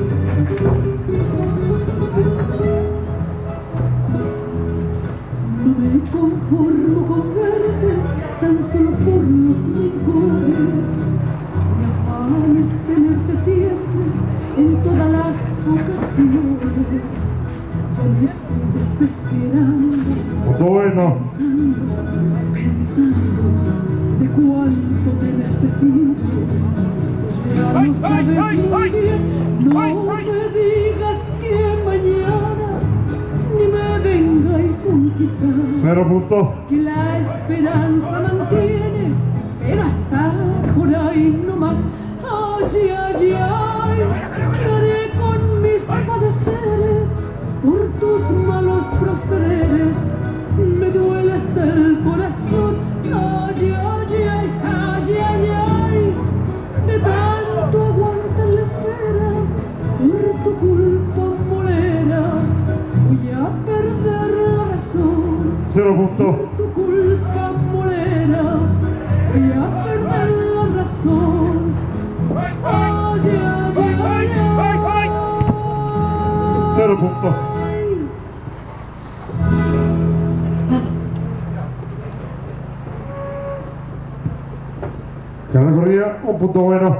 No me conformo con verte tan solo por los rincones. Mi afán es tenerte siempre en todas las ocasiones. Yo me estoy desesperando, Todo bueno. pensando, pensando de cuánto te necesito. Ya no sabes muy bien, no me digas que mañana ni me venga y conquistar. Cero puntos. Que la esperanza mantiene, pero hasta por ahí nomás. Ay, ay, ay, ¿qué haré con mis padeceres por tus malos procederes? Me duele hasta el corazón. Ay, ay, ay, ay, ay, ay, de tanto aguantar la espera, por tu culpa morena, voy a perder la razón. Cero puntos. Por tu culpa morena, voy a perder la razón. Ay, ay, ay, ay, Cero puntos. Ya recorrida. Gorrilla, un punto bueno.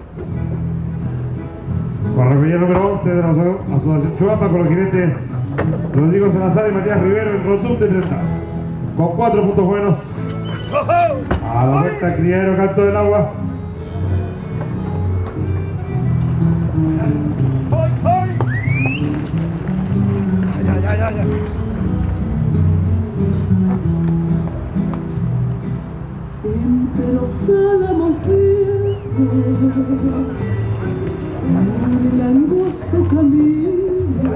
Con la Gorrilla número once de la Asociación Chuapa, con los jinetes Rodrigo Salazar y Matías Rivero en rotundo de treinta. Con cuatro puntos buenos. A la vuelta, Criadero Canto del Agua. Ya, ya, ya. Entre los álamos viejos, el angosto camino,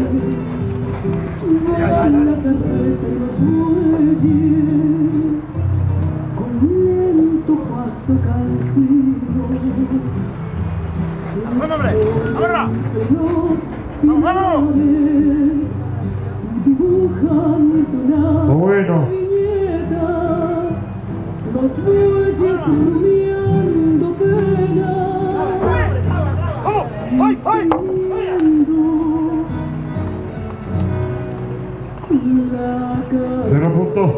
va la carreta y los bueyes, con lento paso cansino. ¡Vamos, hombre! ¡Vámonos! ¡Vamos, vamos! Dibujando una Bueno. viñeta, los bueyes rumiando pena. ¡Vamos! ¡Ay, ay! Cero puntos.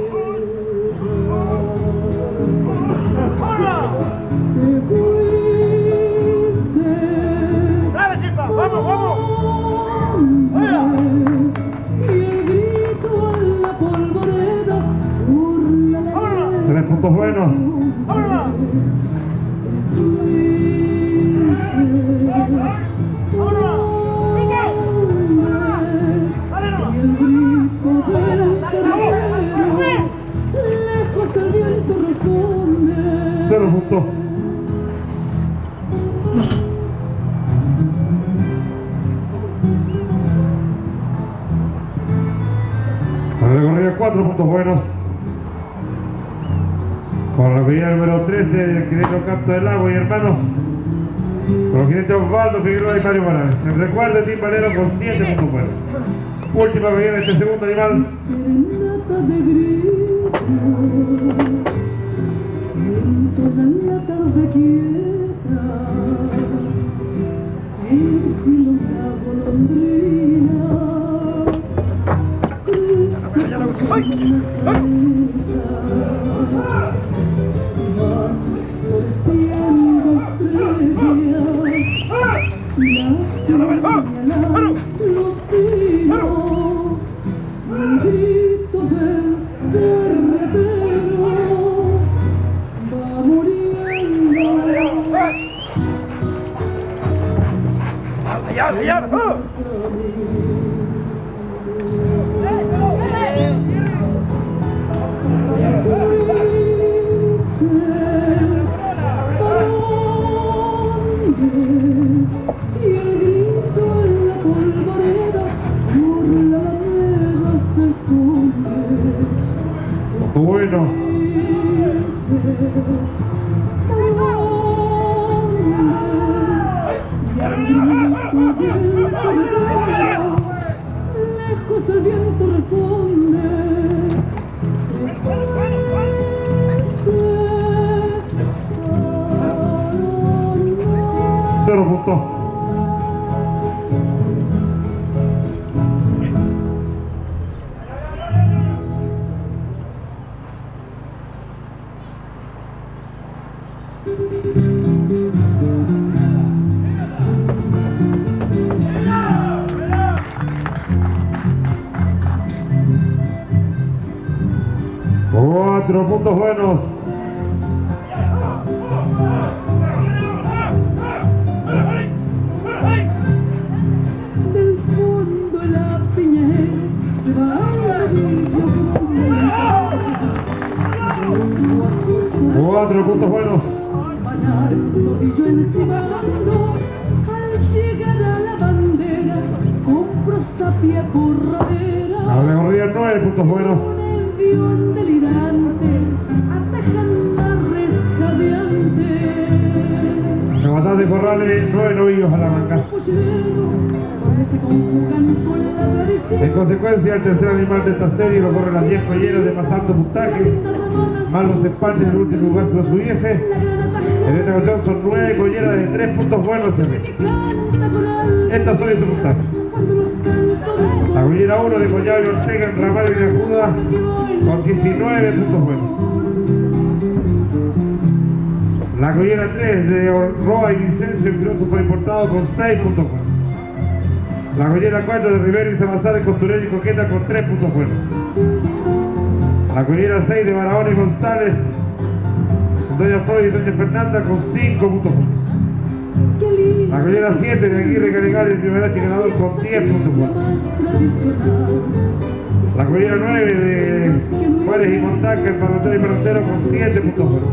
Te fuiste. ¡Dale, Silva! ¡Vamos, vamos! Y el grito en la polvoreda burla la Tres puntos buenos. ¡Vámonos! y el grito del cartero lejos el viento responde. Cero puntos. Con la Gorrilla, cuatro puntos buenos. Con la Gorrilla número trece del jinete Canto del Agua y hermanos. Con los jinetes Osvaldo Figueroa y Mario Morales. Se recuerda el timbalero con siete puntos buenos. Última que viene este segundo animal. Serenata de grito, entra en la tarde quieta, el cielo la golondrina, cruza por una saleta, va floreciendo estrellas, la señala los tiros, el grito del carretero va muriendo. ¡Allá, allá! ¡Ah! Y el grito en la polvareda burla la rueda se esconde. Bueno. Lejos el viento responde. Cero puntos. Cuatro puntos buenos. Del fondo la piñera se va a Cuatro puntos buenos. y yo encimando al llegar a la bandera compro sapia corradera. A la Gorrilla, nueve puntos buenos. Un envión delirante atajan la rescabeante. Capataz de Corrales, nueve novillos a la banca. Donde se conjugan con la tradición. En consecuencia, el tercer animal de esta serie lo corren las diez colleras de pasando puntaje, más los empates en el último lugar se los hubiese. En esta ocasión son nueve colleras de tres puntos buenos. Estas son su puntaje. La collera uno de Collado y Ortega en Ramal y Vinajuda con diecinueve puntos buenos. La collera tres de Roa y Vicencio, el filósofo importado con seis puntos buenos. La collera cuatro de Rivera y Salazar, el costurero y Coqueta con tres puntos buenos. La collera seis de Barahona y González, Doña Flor y Doña Fernanda con cinco puntos buenos. La collera siete de Aguirre Calegari, el primer ganador con diez puntos buenos. La collera nueve de Juárez y Montaca, el parrotero y parrotero con siete puntos buenos.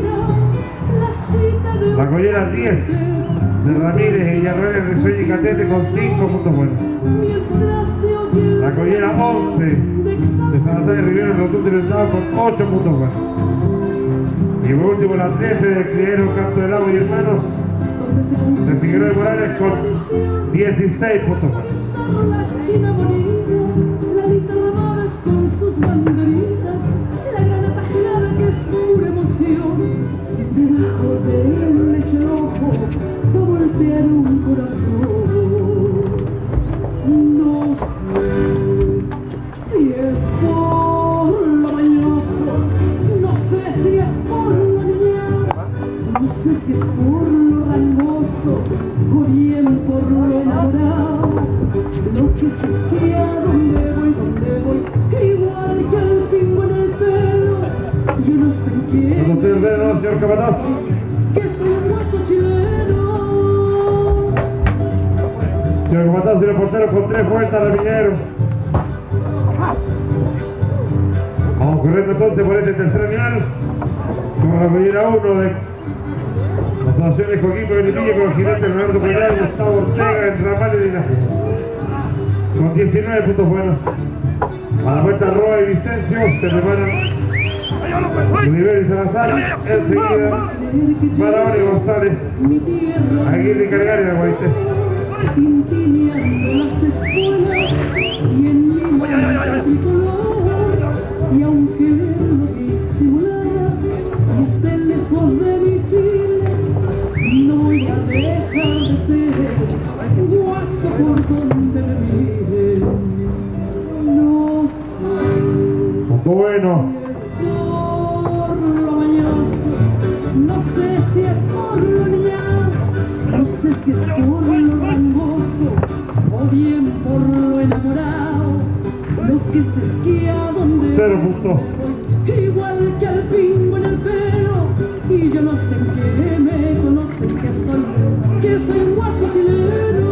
La collera diez de Ramírez y Villarreal, el Risueño y Catete con cinco puntos buenos. La collera once de Salazar y Rivero, el Rotundo y el Estado con ocho puntos buenos. Y por último la trece de Criero, Canto del Agua y Hermanos de Figueroa de Morales con dieciséis puntos buenos. Con sus banderitas, la granata gelada que es pura emoción, debajo del lecho rojo va a golpear un corazón. No sé si es por lo mañoso, no sé si es por lo niñado, no sé si es por lo rangoso o bien por lo enamorado. Lo que sé que a dónde voy, dónde voy, igual que el pingo en el pelo, yo no sé quién, no te ordeno, señor Capataz, que soy un puesto chileno. señor Capataz y el portero con tres vueltas al minero. Vamos corriendo entonces por este tercer animal con la collera uno de la Asociación de Coquimbo de Melipilla con el jinete Leonardo Peral, Gustavo Ortega, en Ramal y Linaje con diecinueve puntos buenos. A la vuelta Roa y Vicencio se preparan Rivera y Salazar, enseguida Barahona y González, Aguirre y Calegari de Guaite. Tintineando las escuelas y en mi mano tricolor, y aunque lo disimulara y esté lejos de mi Chile, no voy a dejar de ser guaso por donde me miren. No sé Punto bueno. si es por lo mañoso, no sé si es por lo niñado, no sé si es por lo rangoso o bien por lo enamorado. Lo que sé es que a donde Cero puntos. voy, igual que al pingo en el pelo, y yo no sé que me conocen, que soy, que soy un guaso chileno.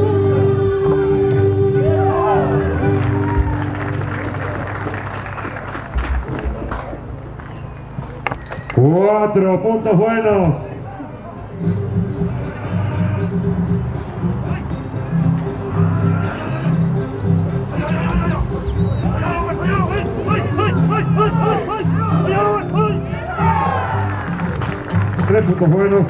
Cuatro puntos buenos. Tres puntos buenos.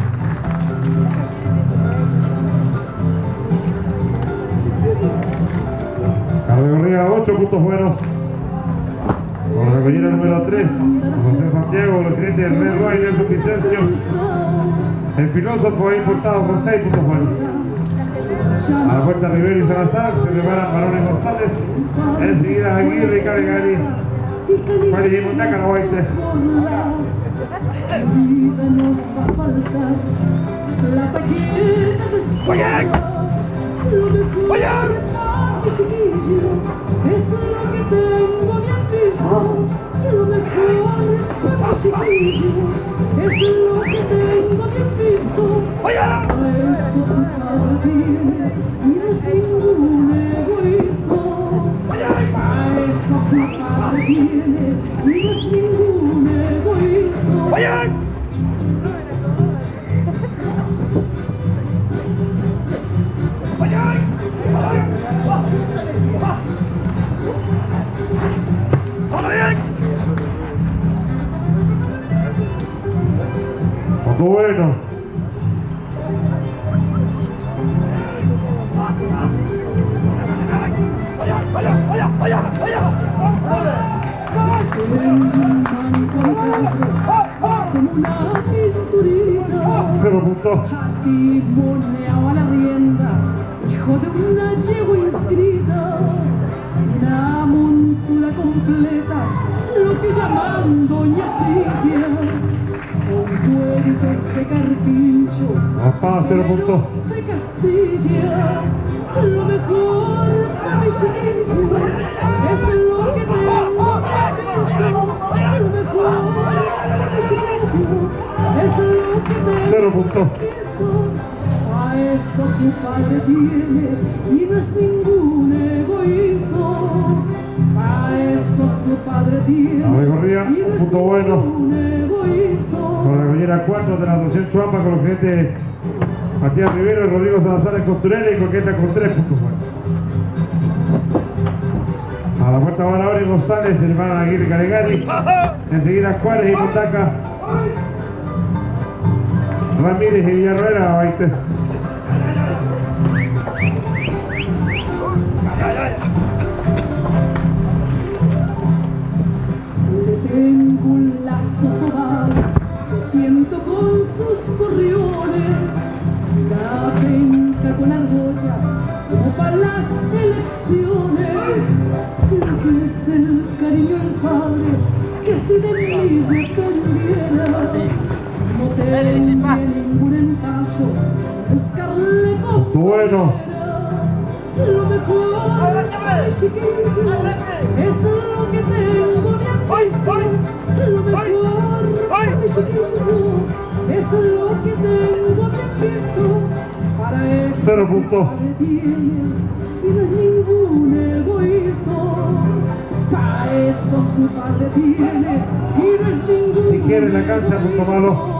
Carregorría, ocho puntos buenos. Con la collera número tres, José Santiago, los clientes del Rey Roa y Nelson Vicencio. El filósofo ha importado con seis puntos buenos. A la puerta Rivera y Salazar se preparan Barahona y González. Enseguida Aguirre y Calegari. Juárez y Montaca, no Guaite. La vida nos va a faltar, la paqueta de Oye. lo mejor Oye. mi chiquillo, es lo que tengo bien visto. Lo mejor mi chiquillo, es lo que tengo bien visto. Oye. A esto su padre tiene, y no es ningún egoísta. A eso su padre tiene, y no es ningún egoísta. Oye. Punto bueno. Como una pinturita, Cero puntos. atiboneado a la rienda, hijo de una yegua inscrita, una montura completa, lo que llaman doña Silvia. Con cueritos de carpincho, Papá, cero puntos. de Castilla, lo mejor para mi chiquillo es lo que tengo. Lo mejor para mi chiquillo es lo que tengo. Cero puntos. A eso su padre tiene y no es ningún egoísmo. A eso su padre tiene. La recorrida, y no un es punto bueno. ningún egoísmo. Con la collera cuatro de la Asociación Chuapa con los clientes Matías Rivero y Rodrigo Salazar en Costurera y Coqueta con tres puntos buenos. A la puerta van ahora y González, el hermano Aguirre Calegari. Enseguida Juárez y Montaca. Ramírez y Villarroel, veinte. Le tengo un lazo sobado, tiento con sus corriones, la penca con argolla, como para las elecciones. Lo que es el cariño del padre, que si de mí dependiera, no tendría ningún empacho, buscarle como Bueno. lo mejor para mi chiquillo es lo que tengo de apuesto. Lo mejor para mi chiquillo es lo que tengo de apuesto. Para eso Cero puntos. su padre tiene y no es ningún egoísmo. Para eso su padre tiene y no es ningún. Si quiere la cancha, punto malo.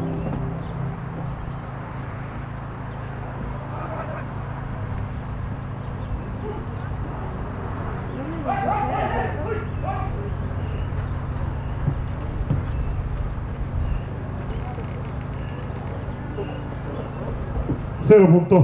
Cero puntos.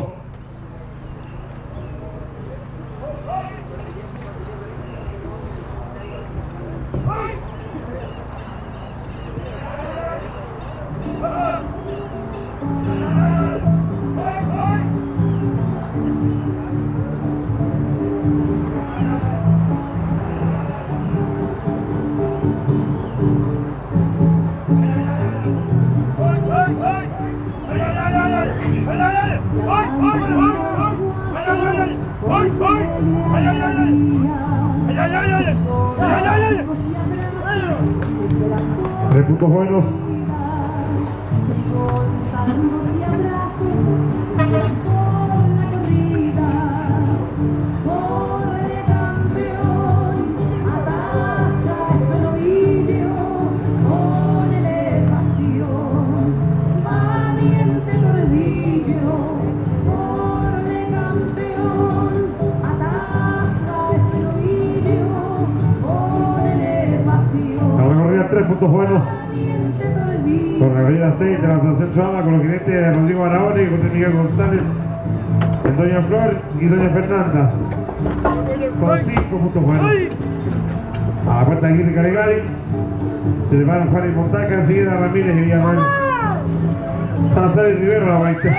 Tres puntos buenos. Tres puntos buenos con la Rivera seis de la Asociación Chuapa con los clientes de Rodrigo Barahona y José Miguel González, el Doña Flor y Doña Fernanda con cinco puntos buenos. A la puerta de Aguirre Calegari se le van a Juárez y Montaca, enseguida Ramírez y Villarroel. Salazar y Rivero la veinte.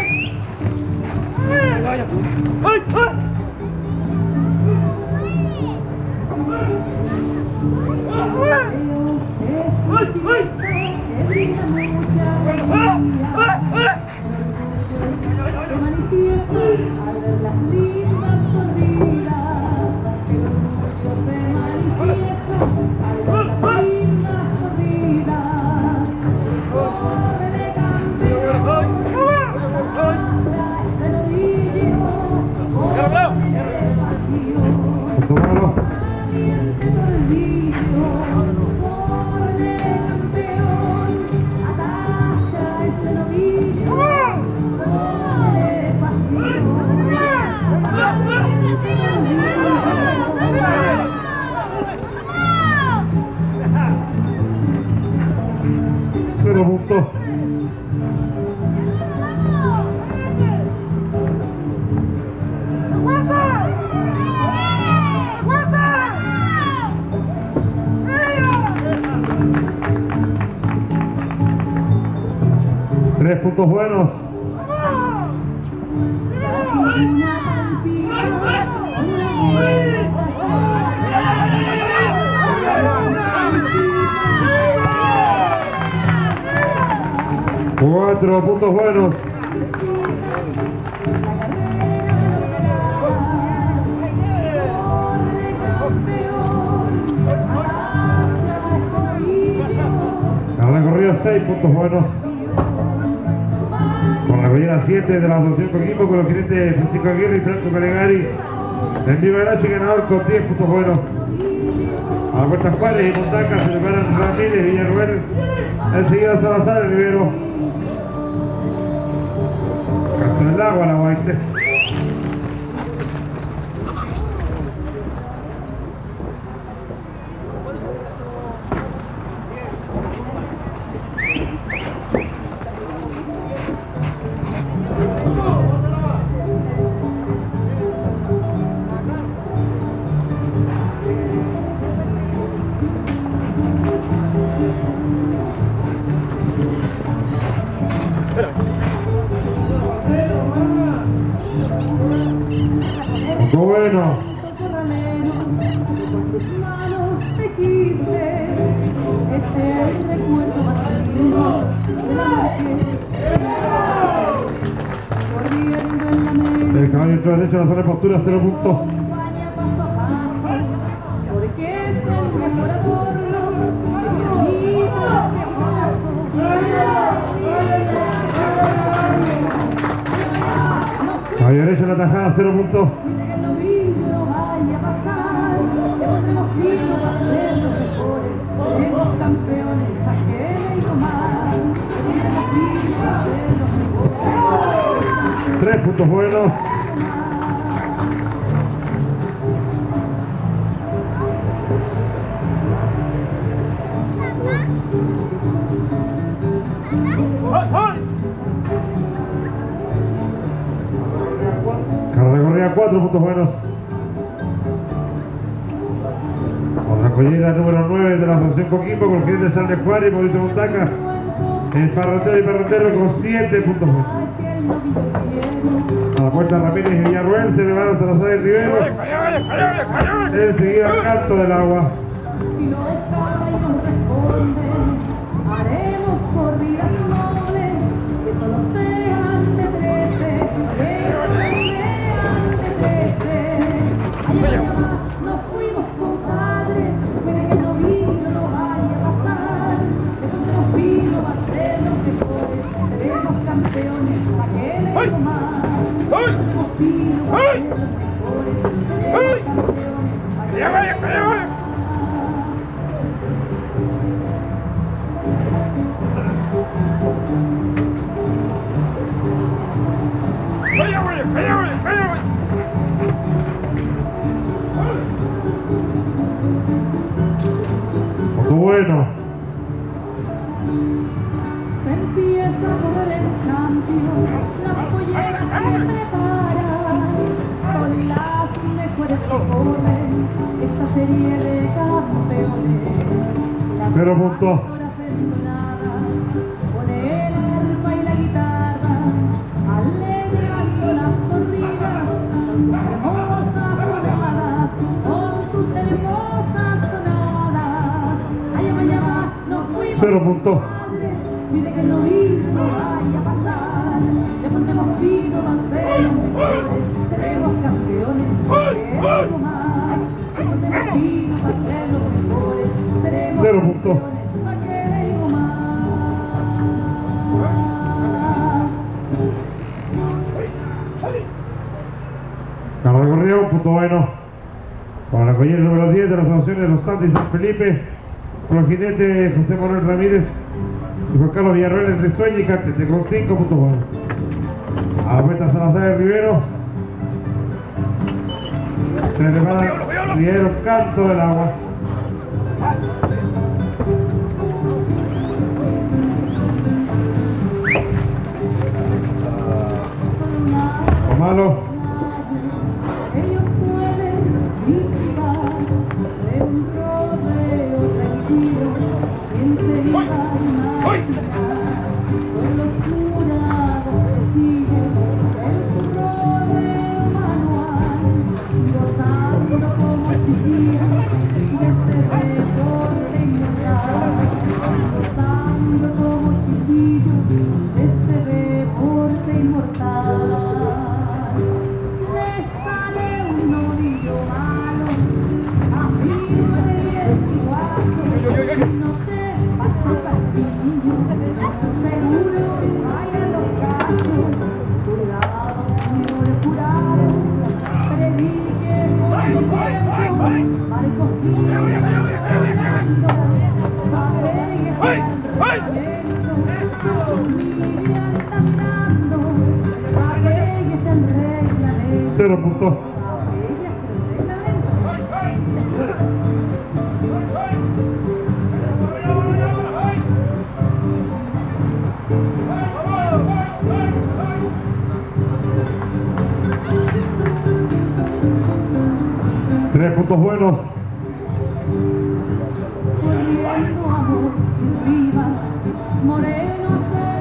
Cero puntos. Tres puntos buenos. Cuatro puntos buenos. A la corrida seis puntos buenos. Con la collera siete de la asociación con equipo con los clientes Francisco Aguirre y Franco Calegari. En vivo Nacho y ganador con diez puntos buenos. A la vuelta Juárez y Montaca se preparan Ramírez y Villarruel. Enseguida Salazar el Rivero. Castro del Agua, la Guaite. Bueno. El caballo entró derecho a la zona de postura, cero puntos. Caballo derecho en la tajada, cero puntos. Tres puntos buenos. Carrera corrida cuatro puntos buenos. Otra collera número nueve de la asociación Coquimbo con el cliente Charles Juárez y Mauricio Montaca. El parrotero y parrotero con siete puntos buenos. A la puerta Ramírez y Villarruel se preparan Salazar y Rivero. Enseguida Canto del Agua. Bueno. Se empieza a correr el cambio, las polleras se preparan, con las mejores que corren, esta serie de campeones. Cero puntos. Con el arpa y la guitarra, alegrando las corridas, con sus hermosas tonadas, con sus hermosas tonadas. Allá va, allá va, nos fuimos. Cero puntos. Mire que no vino, vaya a pasar. Le pondremos vino, va a ser los mejores. Seremos campeones, seremos más. Le pondremos vino, va a ser los mejores. Seremos Cero puntos. queremos más. Carrera corrida, un punto bueno. Con la collera número diez de las asociaciones de Los Santos y San Felipe. Con los jinetes José Manuel Ramírez y Juan Carlos Villarroel en Risueña y Cártete con cinco puntos buenos. A la vuelta Salazar de Rivero. Se prepara Rivero, Canto del Agua. O malo. Ellos pueden disfrutar de un rodeo tranquilo, sin seguridad son los jurados de Chile, en su rodeo manual, gozando como chiquillos de este recorrido, gozando como chiquillos de Cero puntos. Tres puntos buenos. Corriendo amor arriba, moreno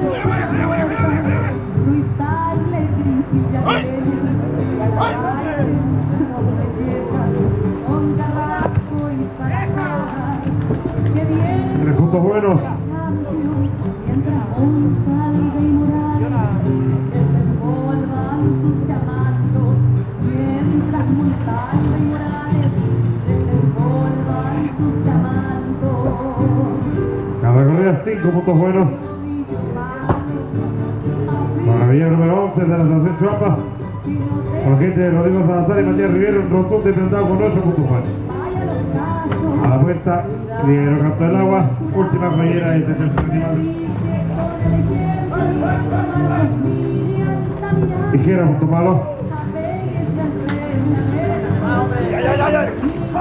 Luis Tagle, Trinquilla, y a la calle, doble belleza, con Carrasco y Zaragoza, que viene Tres puntos buenos. mientras Monsalve y Morales desenvolvan sus chamandos, mientras Monsalve y Morales desenvolvan sus chamandos. La recorrida cinco puntos buenos. Maravilla número once de la Asociación Chuapa. Con la gente de Rodrigo Salazar y Matías Rivero, un rotundo enfrentado con ocho puntos buenos. A la vuelta, Rivero Canto del Agua, última collera de este tercer animal. Tijera, punto malo. ¡Ay, ay, ay, ay!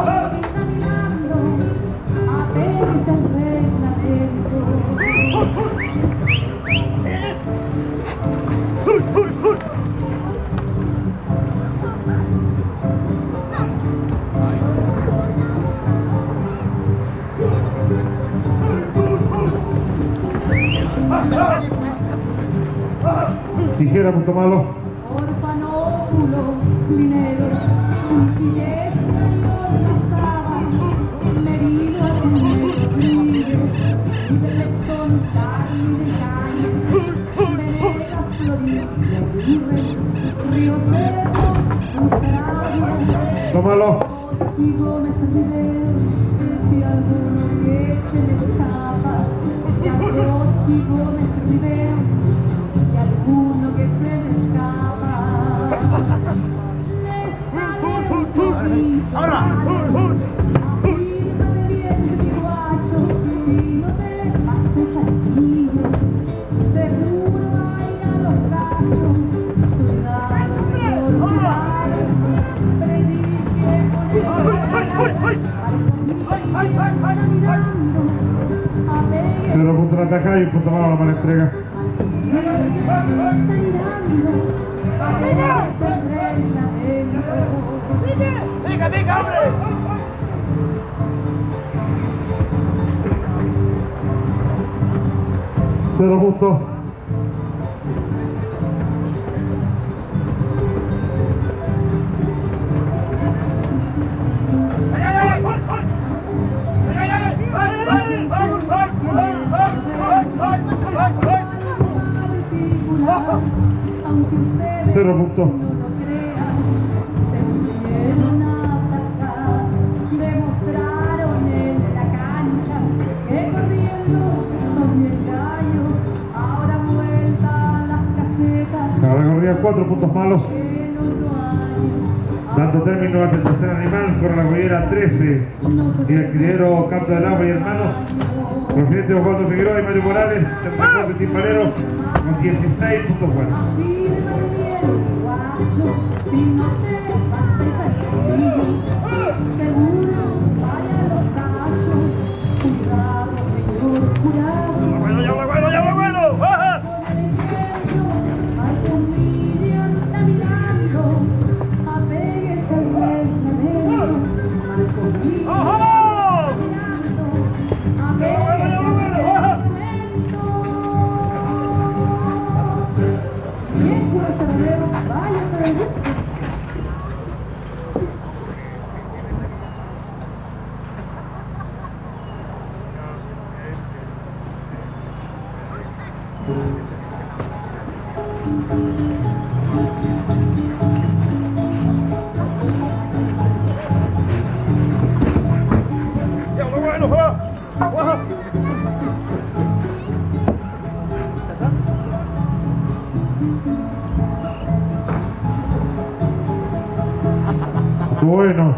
Tijera, punto malo. Orfanóculo, dinero, siniestra y orquestaba, merino a tu escribe, intelectón, carne de caña, venegas, floridas, río seco, Ustrabio, Punto malo. y Gómez Rivero, y alguno que se le escapa, y Andros y Gómez Rivero, y alguno que se me escapa. ¡Ahora! Afírmate bien, mi guacho, y no te pases al niño. Seguro hay a los cachos. Cuidado, señor, cuidado. Predique con el Cero puntos en ataca y un punto malo a la mala entrega. ¡Pica, pica, hombre! Cero puntos. ¡Ay, ay, ay! ¡Ay, ay, ay! ¡Ay, ay, Cero puntos. Demostraron en la cancha que corriendo son mis gallos. Ahora vuelta las casetas La recorrida cuatro puntos malos. en otro año. Dando término al tercer animal con la collera trece. Y el criadero Canto del Agua y Hermanos. Presidente Osvaldo Figueroa y Mario Morales, el mejor de Timbalero, con dieciséis puntos buenos. Si no te pases al río, seguro vaya a los cachos. Cuidado, señor, cuidado. ¡Bueno, ya lo bueno, ya lo bueno! ¡Baja! Con el ejemplo, al familia está mirando. Apéguese al reglamento. Al familia ¡Ojo! está mirando. Apéguese al reglamento. Bien, puro charrero, váyase del gusto. ¡Ya lo bueno! ¡Baja! ¡Baja! Bueno,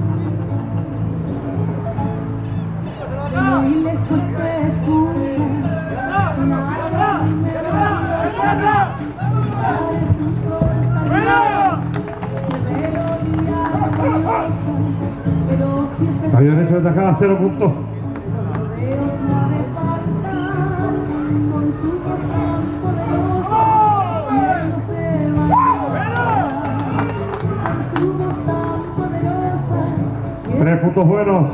Muy lejos se escucha una primera. ¡Bueno! pelota acá, cero puntos. Tres puntos buenos.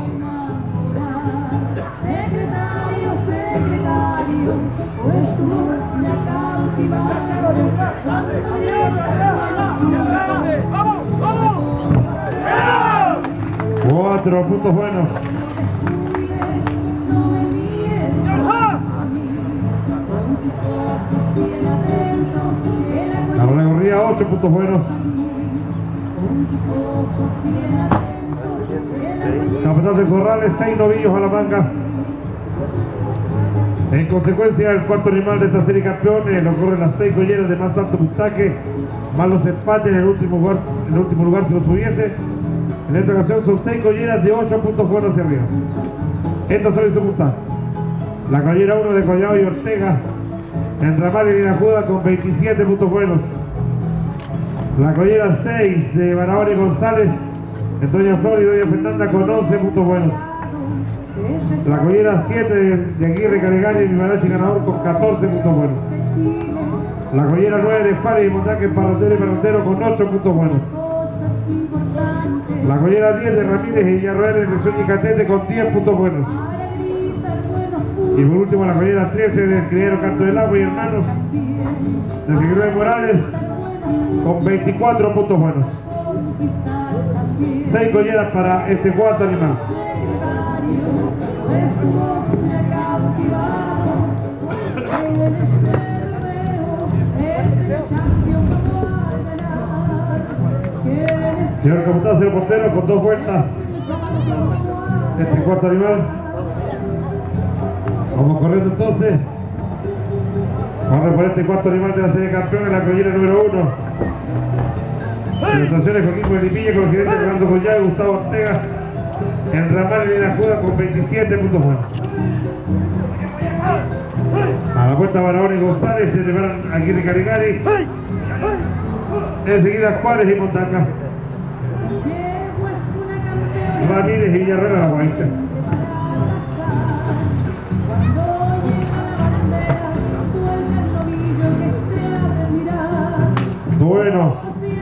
Cuatro puntos buenos. La recorrida, ocho puntos buenos. Capitán de Corrales, seis novillos a la manga. En consecuencia, el cuarto animal de esta serie campeones lo corren las seis colleras de más alto puntaje, más los empates en el último lugar, en el último lugar si lo tuviese. En esta ocasión son seis colleras de ocho puntos buenos hacia arriba. Estas son su puntaje. La collera uno de Collado y Ortega, en Ramal y Linajuda con veintisiete puntos buenos. La collera seis de Barahona y González, en Doña Flor y Doña Fernanda con once puntos buenos. La collera siete de Aguirre Calegari y Mimarachi ganador con catorce puntos buenos. La collera nueve de Juárez y Montaque Parrotero y Parrotero con ocho puntos buenos. La collera diez de Ramírez y Villarroel en Resuello y Catete con diez puntos buenos. Y por último la collera trece del Criadero Canto del Agua y Hermanos de Figueroa y Morales con veinticuatro puntos buenos. seis colleras para este cuarto animal. Señor Capitán, señor portero, con dos vueltas este cuarto animal. Vamos corriendo entonces. Vamos a por este cuarto animal de la serie campeón en la collera número uno. Felicitaciones Joaquín Melipilla con el gerente Fernando Collado y Gustavo Ortega en Ramal y Linajuda con veintisiete puntos buenos. A la puerta Barahona y González se preparan Aguirre Calegari. Enseguida Juárez y Montaca. Ramírez y Villarreal a la guaita. Bueno.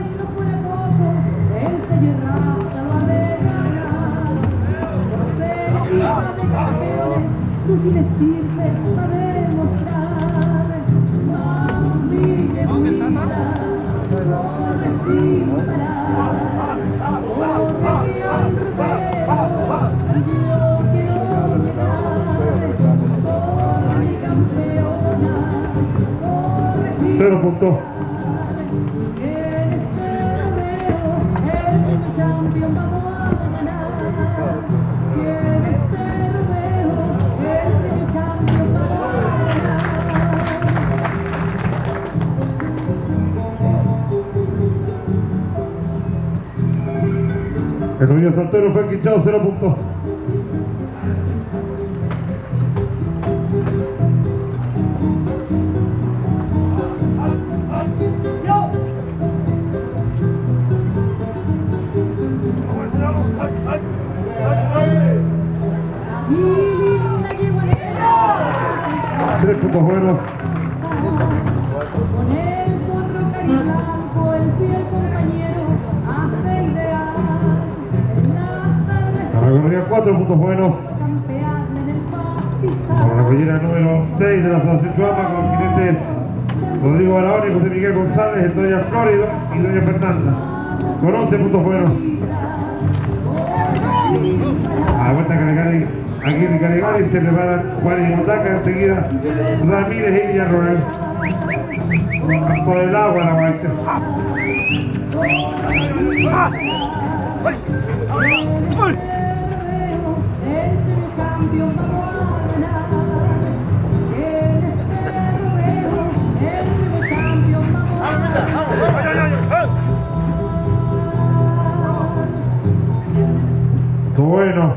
Cero puntos. El novillo soltero fue quinchado, cero puntos. Tres puntos buenos. Con el cuatro cariblanco, el fiel compañero hace ideal. En las tardes La recorrida cuatro puntos buenos. campeable en el pastizal. Para la collera número seis de la Asociación Chuapa con los jinetes Rodrigo Barahona y José Miguel González, en Doña Flor y Doña Fernanda con once puntos buenos. A la vuelta Calegari, Aguirre Calegari se preparan Juárez y Montaca, enseguida Ramírez y Villarroel. Por el agua la vuelta. Bueno.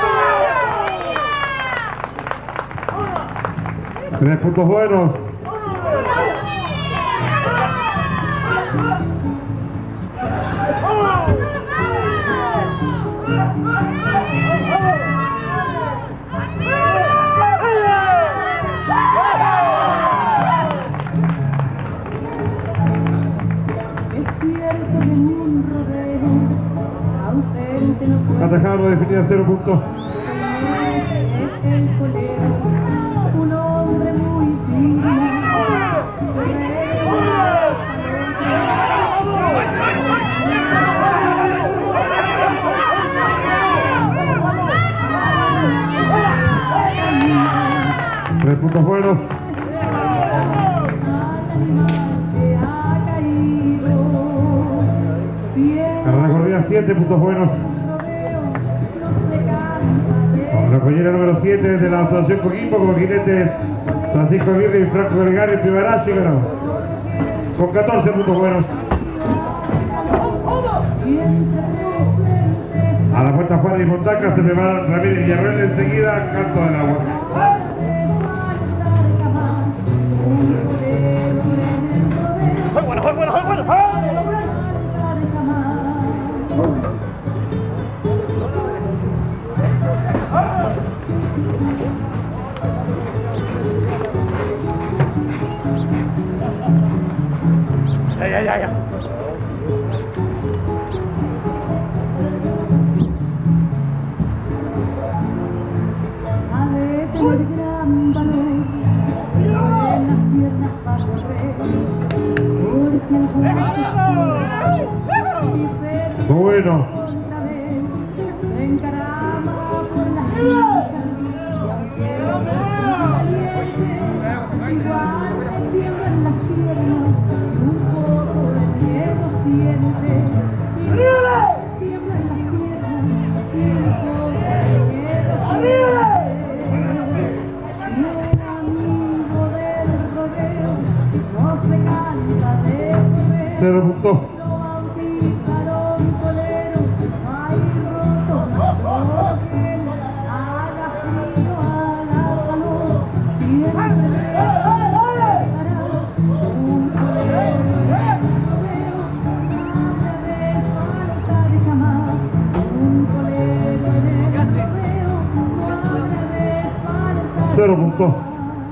Tres puntos buenos. Atajado, definida cero puntos. Un hombre muy fino. Tres puntos buenos. Carrera corrida, siete puntos buenos. Con la collera número siete de la Asociación Coquimbo, como jinetes Francisco Aguirre y Franco Vergara en Primeracho y ganado. Con catorce puntos buenos. A la puerta Juárez y Montaca se preparan Ramírez y Villarreal enseguida, canto del agua. bueno, bueno, bueno, bueno. Ya, ya, ya, ya. Ha de tener gran valor, en las piernas para correr, porque el juego y Muy bueno. otra vez se encarama por las fichas, y aunque no es valiente, igual le tiemblan las piernas, y un poco de miedo siente, y le tiemblan las piernas, y un poco de miedo siente. Y el amigo del rodeo no se cansa de correr. Cero puntos. Lo bautizaron colero, no hay roto, lo que él haga frío, haga calor, siempre estará un colero en el rodeo, no debe faltar jamás. Un colero en el rodeo, no debe faltar Cero puntos. jamás.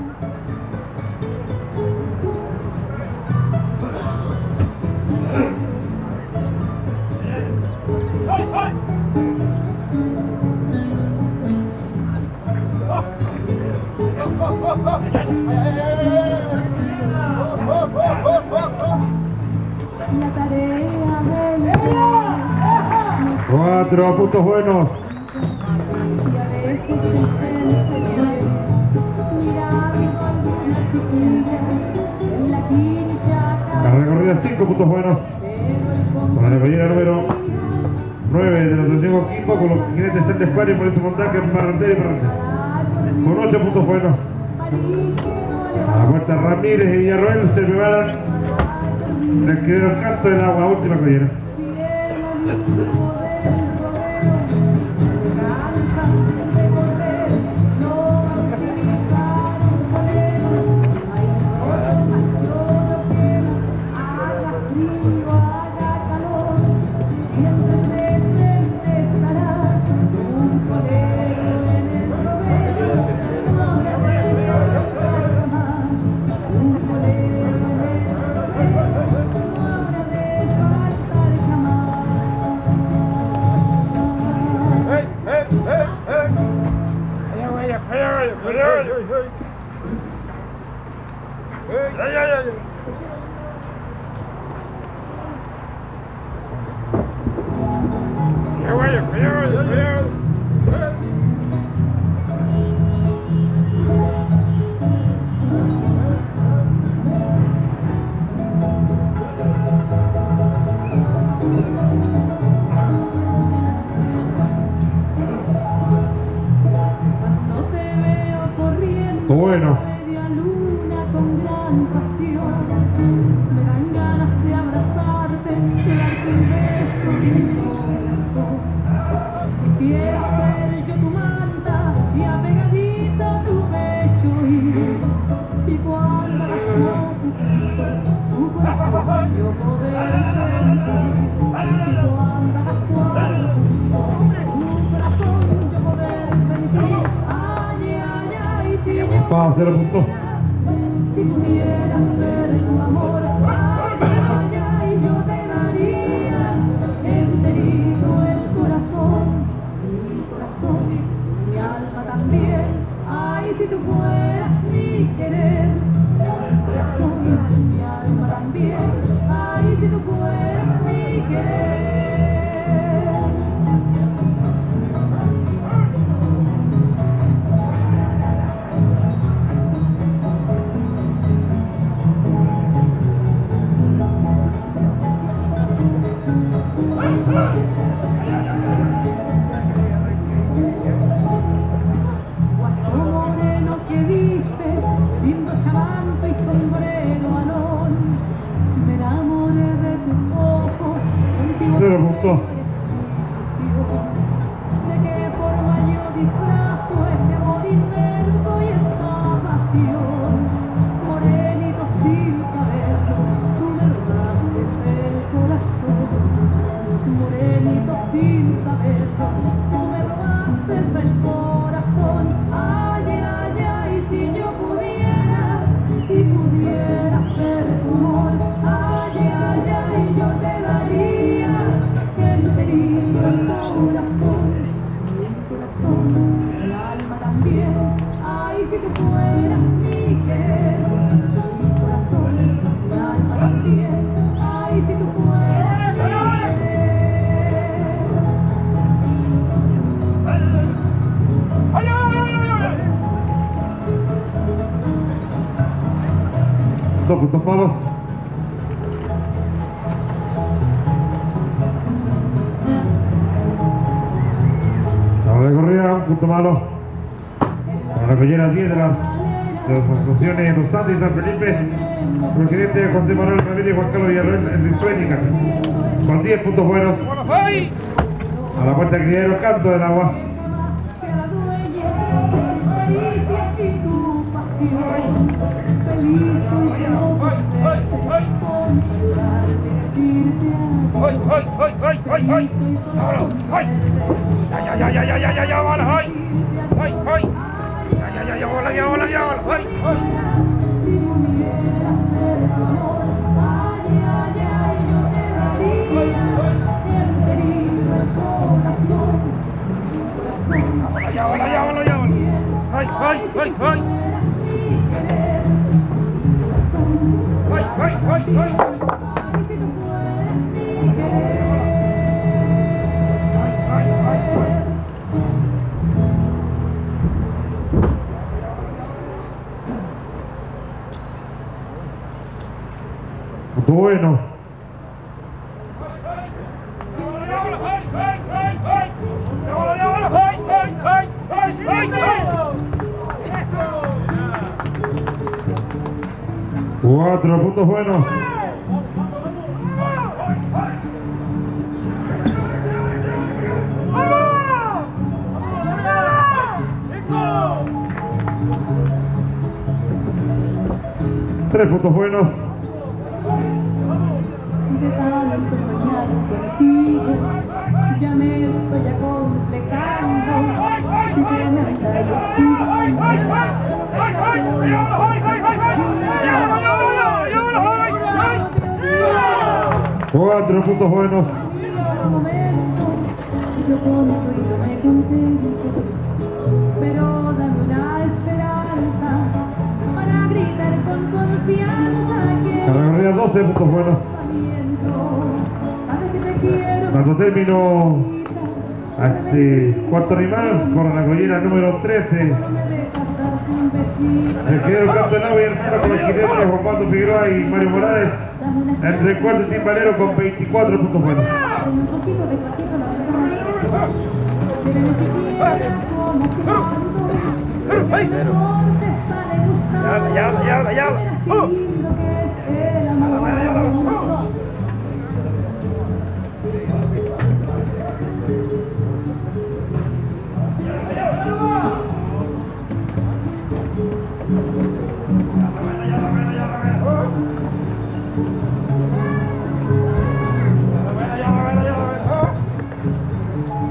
La tarea del Cuatro puntos buenos. y a veces el centro mirando alguna chiquilla en la quincha, Carrera corrida, cinco puntos buenos. pero el Con la collera número nueve de la Asociación Coquimbo, con los jinetes Charles Juárez y Mauricio Montaca en Barrandera y Barrandera. Con ocho puntos buenos. A la puerta Ramírez y Villarroel se preparan el esquinero el canto del agua, última collera. Hey, hey, hey, hey. Allá, vaya, allá, vaya, allá, vaya. Hey, ay, ay, ay. Allá, vaya, allá, vaya, allá. Cuando te veo corriendo, Bueno. media luna con gran pasión, a cero puntos. Si pudiera ser tu amor, ay, ay, ay, yo te daría enterito el corazón, mi corazón, mi alma también. Ay, si tú fueras mi querer, mi corazón, mi alma también. Ay, si tú fueras mi querer. Guaso moreno que vistes, lindo chamanto y sombrero alón, me enamoré de tus ojos, contigo Cero puntos. de qué forma yo disfrazo este amor inmenso y esta pasión. Morenito sin saberlo, tú me robaste el corazón. Morenito sin saberlo, tú me robaste el corazón. Ay, ay, ay, si yo pudiera, si pudiera ser tu amor. Ay, ay, ay, yo te daría enterito el corazón, mi corazón, mi alma también. Ay, si tú fueras mi querer, mi corazón, mi alma también. Ay, si tú fueras mi querer. ¡Ay, ay, ay, ay, ay! Dos puntos malos. La de corrida, un punto malo. La recollera diez de las, de las asociaciones Los Santos y San Felipe. Presidente de José Manuel Ramírez y Juan Carlos Villarreal en Ritzuénica. Con diez puntos buenos. ¡Ay! A la puerta criadero Canto del Agua. ¡Ay, ay, ay, ay, ay, ay! ¡Ahora! ¡Ay! ¡Ya, ya, ya, ya, ya, ya, ya, ahora! ¡Ay! ¡Ay, ay! ¡Ya, ya, ya, ya, ahora, ya, ahora, ya, ahora! ¡Ay, ay! ¡Ya, ahora, ya, ahora, ya, ahora! ¡Ay, ay, ay, ay! ¡Ay, ay, ay, ay! Punto bueno. Cuatro puntos buenos. Tres puntos buenos. De tanto soñar contigo, ya me estoy acomplejando. Si te me Cuatro puntos buenos. yo contigo me contento, pero dame una esperanza para gritar con confianza que Carrera doce puntos buenos. sabes que te quiero. Dando término a este cuarto animal, corre la collera número trece. No me dejas dar un besito. Se quedó el campeonato y el final con los jinetes Juan Pablo Figueroa y Mario Morales. Dame una El recuerdo timbalero con veinticuatro puntos buenos. Dame un poquito de platito, la verdad. Pero ni siquiera como cuando ¡Ay! el amor te sale gustando. Ya, ya, ya, ya. Mira qué lindo que es el amor.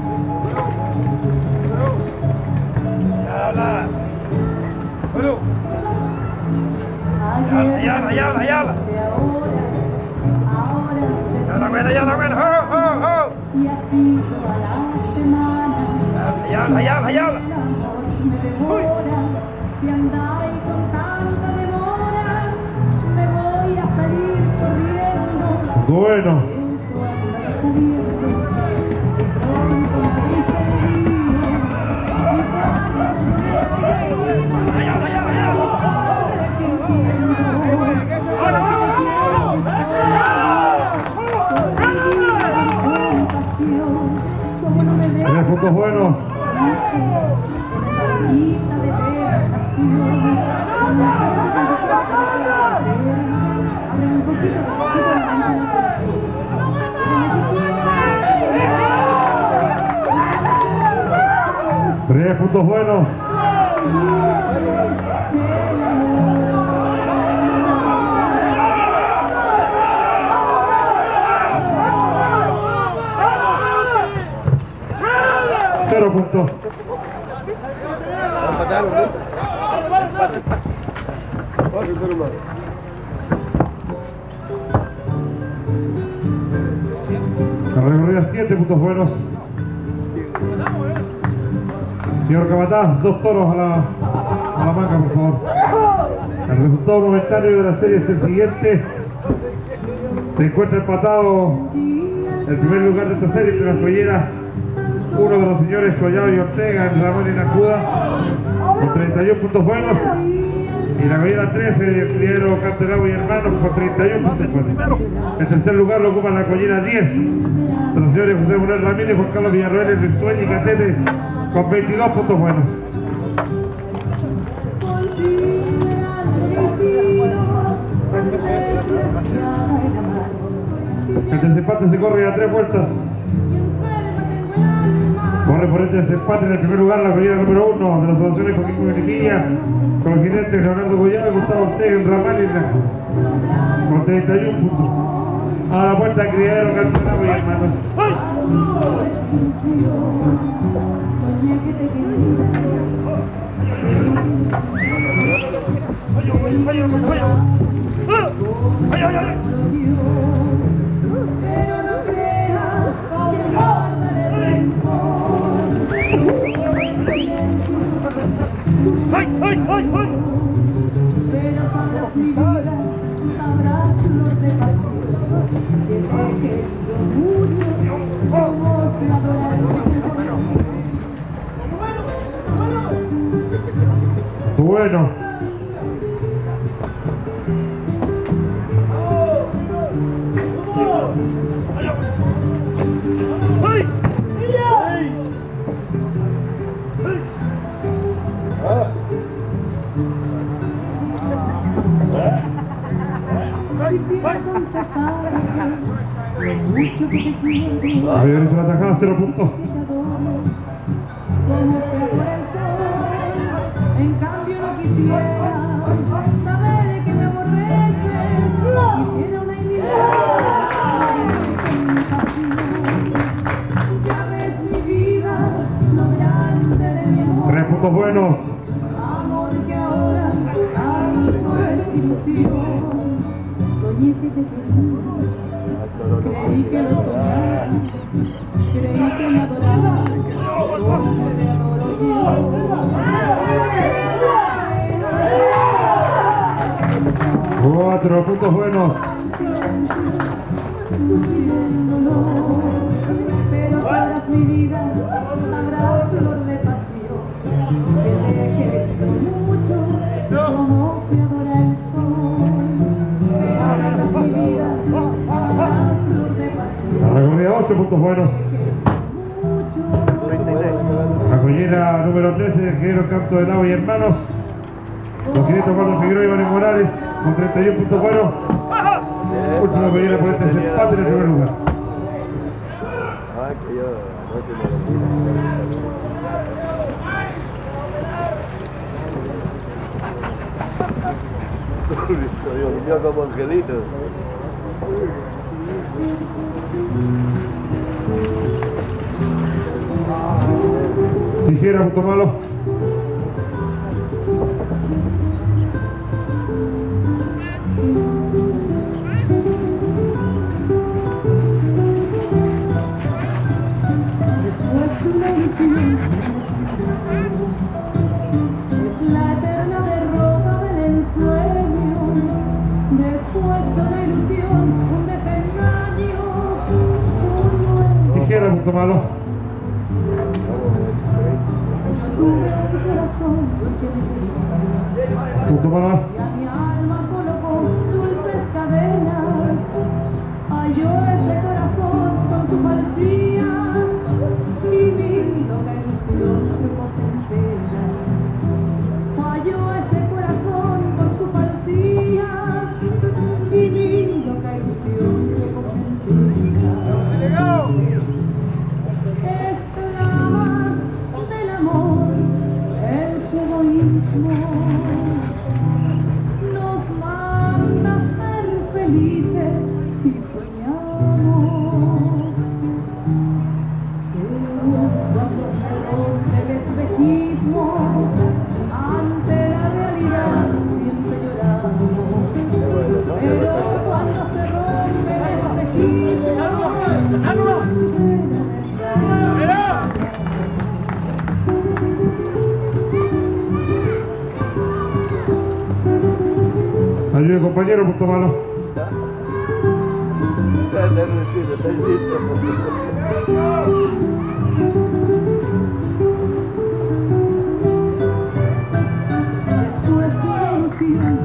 Bueno, ayala, ayala. Ya la buena, ya la buena. Oh, oh, oh. Y así toda la semana. Ayala, ayala, ayala. Me devora, si andáis con tanta demora, me voy a salir corriendo. Bueno. Eso anda sabiendo, que pronto me habéis perdido. Y cuando Ayala, ayala, ayala. que entiendo, Ahora, vamos, vamos, como no me dejas. Tres puntos buenos. Tres puntos buenos. Cero puntos. La recorrida siete puntos buenos. Señor Capataz, dos toros a la, a la manga, por favor. El resultado momentáneo de la serie es el siguiente. Se encuentra empatado el primer lugar de esta serie entre las joyeras, uno de los señores Collado y Ortega, en Ramón y Nacuda, con treinta y uno puntos buenos. Y la joyera trece, el criadero Canterano y Hermanos, con treinta y uno puntos buenos. El tercer lugar lo ocupan la joyera diez, de los señores José Manuel Ramírez, Juan Carlos Villarroel, El Sueño y Catete, con veintidós puntos buenos. El desempate se corre a tres vueltas. Corre por este desempate en el primer lugar la joyera número uno de las asociaciones Joaquín Comunipilla, con los jinetes Leonardo Goyado y Gustavo Ortega en Ramal y Naco, con treinta y uno puntos. A la vuelta criadero Canterano y Hermanos. ¡Ay, ay, ay, ay! Pero sabrás mi vida, sabrás lo de pasión, que te quiero mucho, como te adoro. Bueno. ¡Ay! Mucho que te quiero, Había hecho la tajada, cero puntos. como te adora el sol. En cambio no quisiera saber que me aborreces. Quisiera una inmediata pasión. Ya ves mi vida, lo grande de mi amor. Tres puntos buenos. Amor que ahora tanto es ilusión. Soñé que te quería, creí que lo soñaba, creí que me adoraba, como te adoro yo. Cuatro puntos buenos. Sufriéndolo, pero sabrás mi vida, sabrás flor de pasión, que te quiero mucho, como se adora el sol. Pero sabrás mi vida, sabrás flor de pasión. La recorrida ocho puntos buenos. La joyera número trece, el ingeniero Canto del Agua y Hermanos. Los quinientos cuatro Figueroa y Manuel Morales, con treinta y uno puntos buenos. Última joyera por este desempate en el primer lugar. Yo como angelito. Tijera, punto malo. Thank you. malo. Punto malo más. Y a mi alma colocó dulces cadenas, halló ese corazón con su falsía y mi loca ilusión que entera. Halló ese corazón con su falsía y mi loca ilusión que entera. Esclava del amor, el su egoísmo nos manda a ser felices y soñamos. Pero cuando se rompe el espejismo, ante la realidad siempre lloramos. Pero cuando se rompe el espejismo, ante la realidad. Ayude compañero, punto malo. Después de ilusión,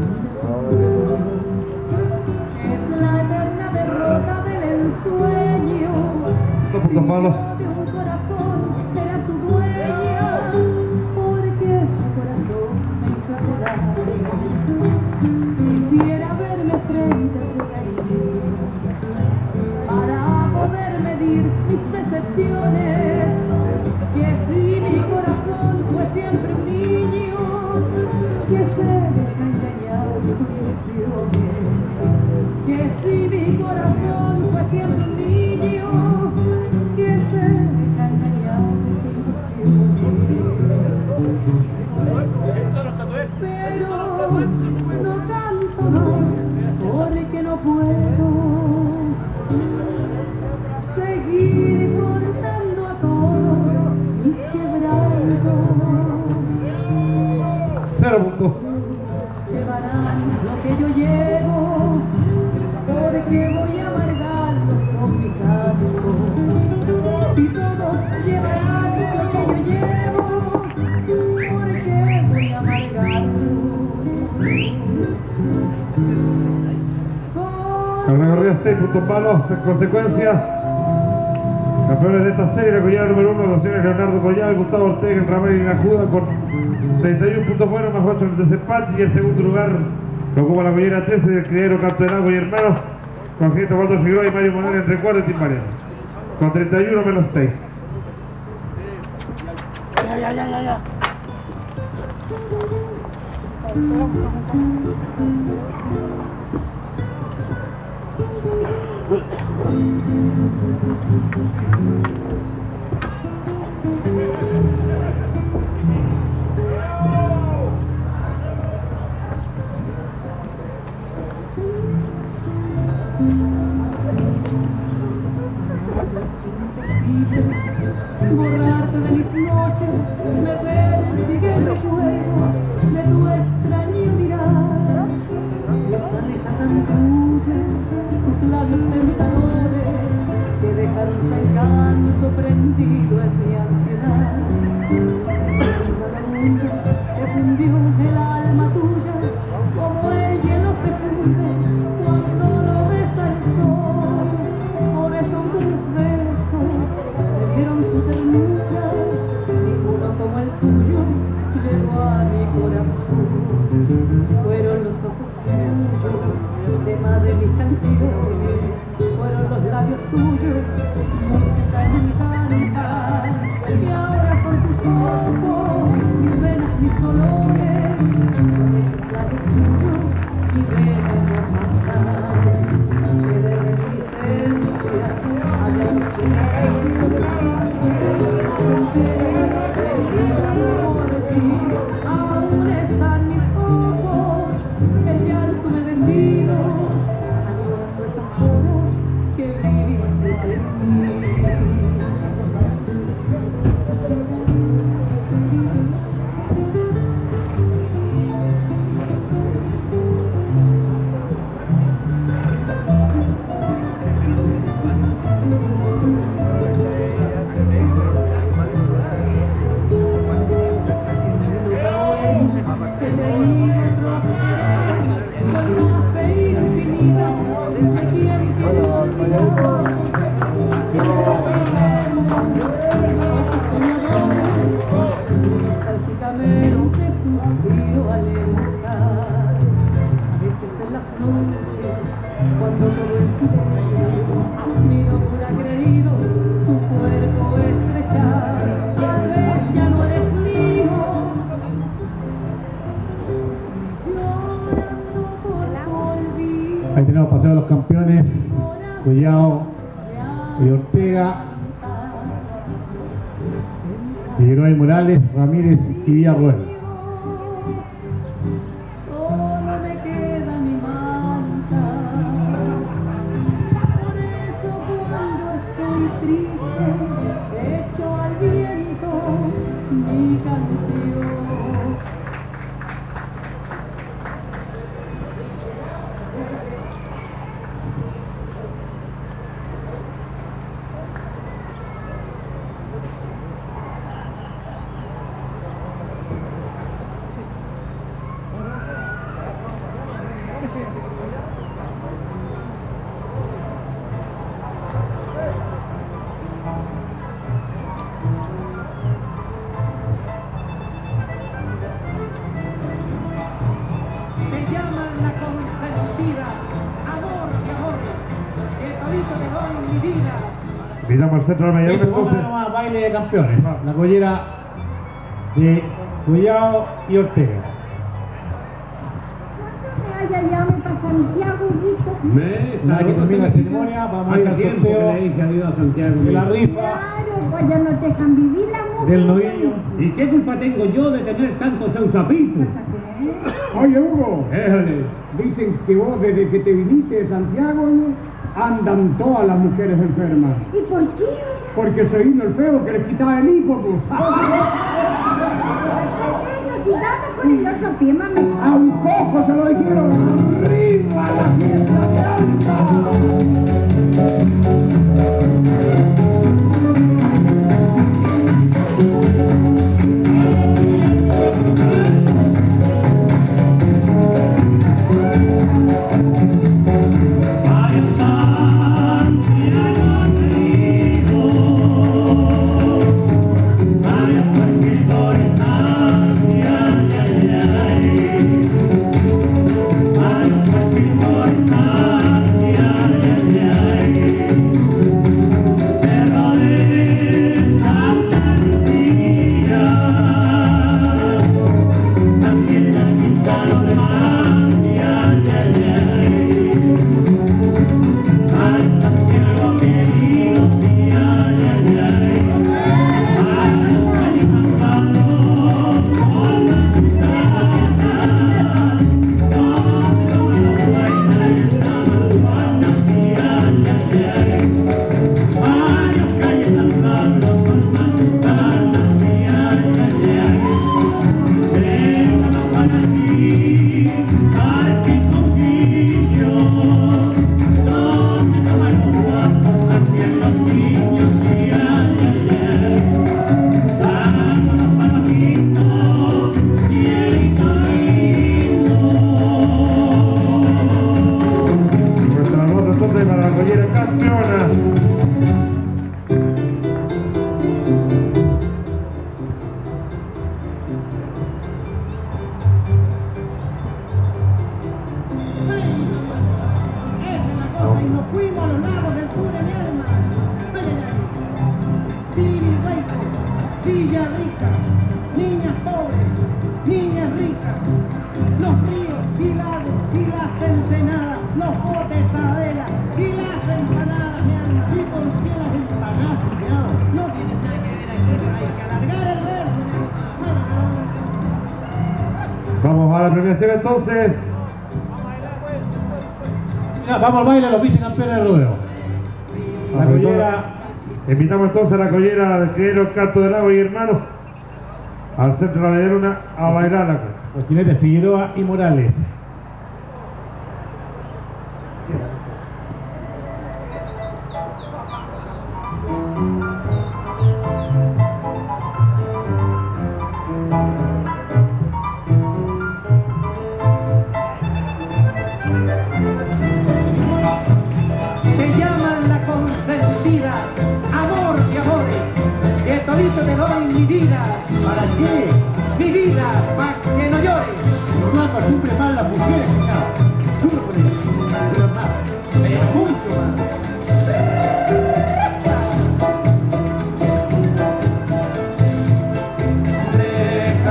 es la eterna derrota del ensueño. Dos puntos malos. De un corazón era su dueña, porque ese corazón me hizo hacer daño. Quisiera verme frente a su cariño para poder medir mis decepciones. Que si mi corazón fue siempre un niño, que se deja engañar de ilusiones. Que si mi corazón fue siempre un niño, que se deja engañar de ilusiones. Pero no canto más porque no puedo seguir contando a todos mis quebrantos. Cero puntos. Llevarán lo que yo llevo, porque voy a amargarlos con mi canto. Si todos llevarán lo que yo llevo, porque voy a amargarlos. La categoría seis puntos malos. En consecuencia, campeones de esta serie, la collada número uno, los señores Leonardo Collado y Gustavo Ortega en Ramírez y Najuda con treinta y uno puntos buenos más ocho en el desempate, y el segundo lugar lo ocupa la collera trece del criadero Canto del Agua y Hermanos con Gito Waldo Figueroa y Mario Morales entre cuarto y Timbariano con treinta y uno menos seis. Ya, ya, ya, ya, ya. Borrarte de mis noches, me persigue el recuerdo de tu extraño mirar. Esa risa tan tuya, tus labios tentadores que dejaron su encanto prendido en mi ansiedad. Cada mundo se fundió en el alma tuya como el hielo se funde cuando lo besa el sol. Por eso tus besos me dieron su ternura, ninguno como el tuyo llegó a mi corazón. Fueron los ojos tuyos, tema de mis canciones, fueron los labios tuyos, música en mi cantar, y ahora son tus ojos, mis venas, mis dolores, son esos labios tuyos y veneno matar, que de reminiscencia haya los aún están mis ojos, el llanto me desvino, añorando esas horas que viviste en mí. noches, cuando todo el silencio, mi locura ha creído tu cuerpo estrechar, tal vez ya no eres mío. Ahí tenemos paseo de los campeones, Collao y Ortega, Figueroa y Morales, Ramírez y Villarroel. Solo me queda mi manta, por eso cuando estoy triste, echo al viento mi canción. Miramos al centro de la mayor, Vamos entonces. a baile de campeones, la collera de Collao y Ortega. ¿Cuánto me llame para Santiago, Guito? Una vez que termine la ceremonia, vamos a ir al sorteo le dije adiós a Santiago. de la rifa Claro, pues ya no te dejan vivir la música. del novillo. ¿Y qué culpa tengo yo de tener tantos sausapitos? Oye, Hugo, Éjale. dicen que vos desde que te viniste de Santiago, oye, andan todas las mujeres enfermas. ¿Y por qué? Porque se vino el feo que les quitaba el hipo, pues. Si dame con el otro pie, mami. A un cojo se lo dijeron. ¡Arriba la fiesta de alta! Vamos a la premiación entonces. Ya, vamos al baile a los vicecampeones del rodeo. La collera. Invitamos entonces a la collera del criadero Canto del Lago y hermanos al centro de la Medialuna a bailar la cosa. Los jinetes Figueroa y Morales. Te llaman la consentida, amor de amores, que todito te doy mi vida. ¿Para qué? Mi vida, para que no llores. Los blancos siempre mal las mujeres, cuidado. Duro con ellos.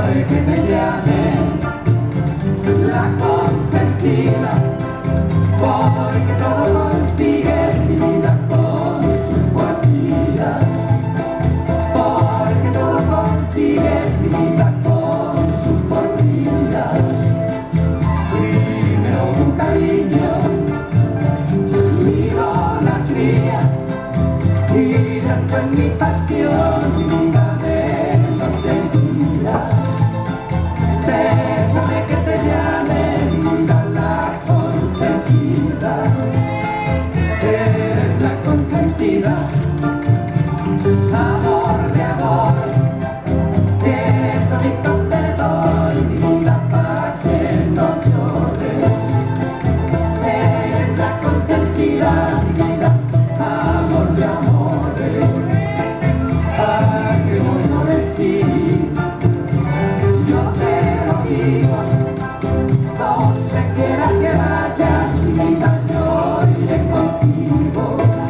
amores que te llamen la consentida, porque todo consigues mi vida con sus cualidades, porque todo consigues mi vida con sus cualidades. Primero un cariño, mi idolatría, y después mi pasión, mi vida de consentida. Déjame que te llame vida la consentida. Eres la consentida, amor de amor, que todito te doy mi vida para que no llores. Eres la consentida, mi vida, amor de amores, para que vos no decís, yo te lo digo, donde quiera que vayas, mi vida, yo iré contigo.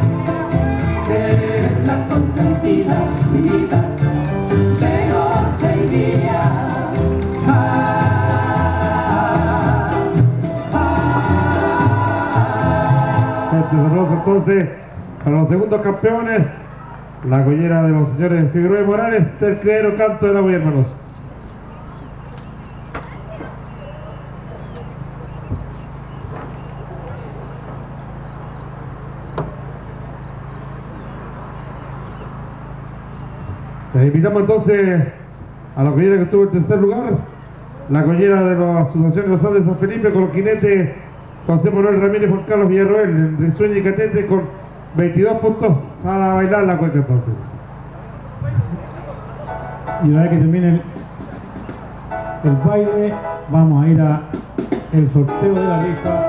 Eres la consentida, mi vida, de noche y día. Ah, Este saludos entonces para los segundos campeones, la collera de los señores Figueroa y Morales, del Clero Canto de la Boya, hermanos. Les invitamos entonces a la collera que estuvo en tercer lugar, la collera de la Asociación de los Andes de San Felipe, con los jinetes José Manuel Ramírez y Juan Carlos Villarroel, de Sueño y Catete, con veintidós puntos a bailar la cueca entonces. Y una vez que termine el, el baile, vamos a ir a el sorteo de la lista.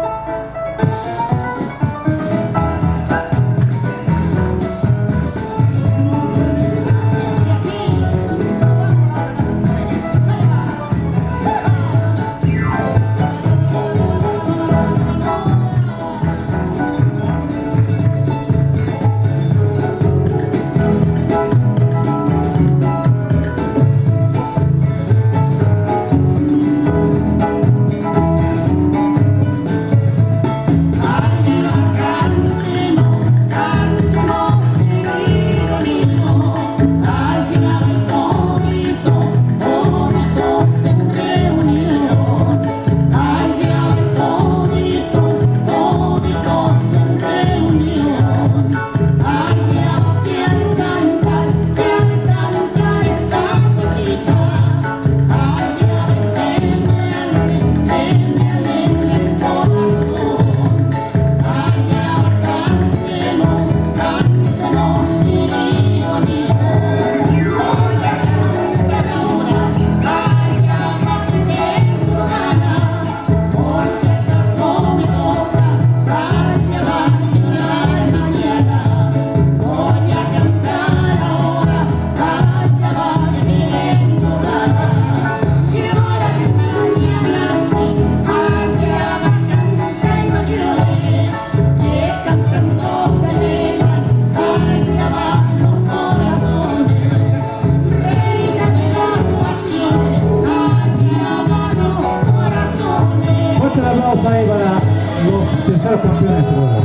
Ahí para los terceros campeones de este programa.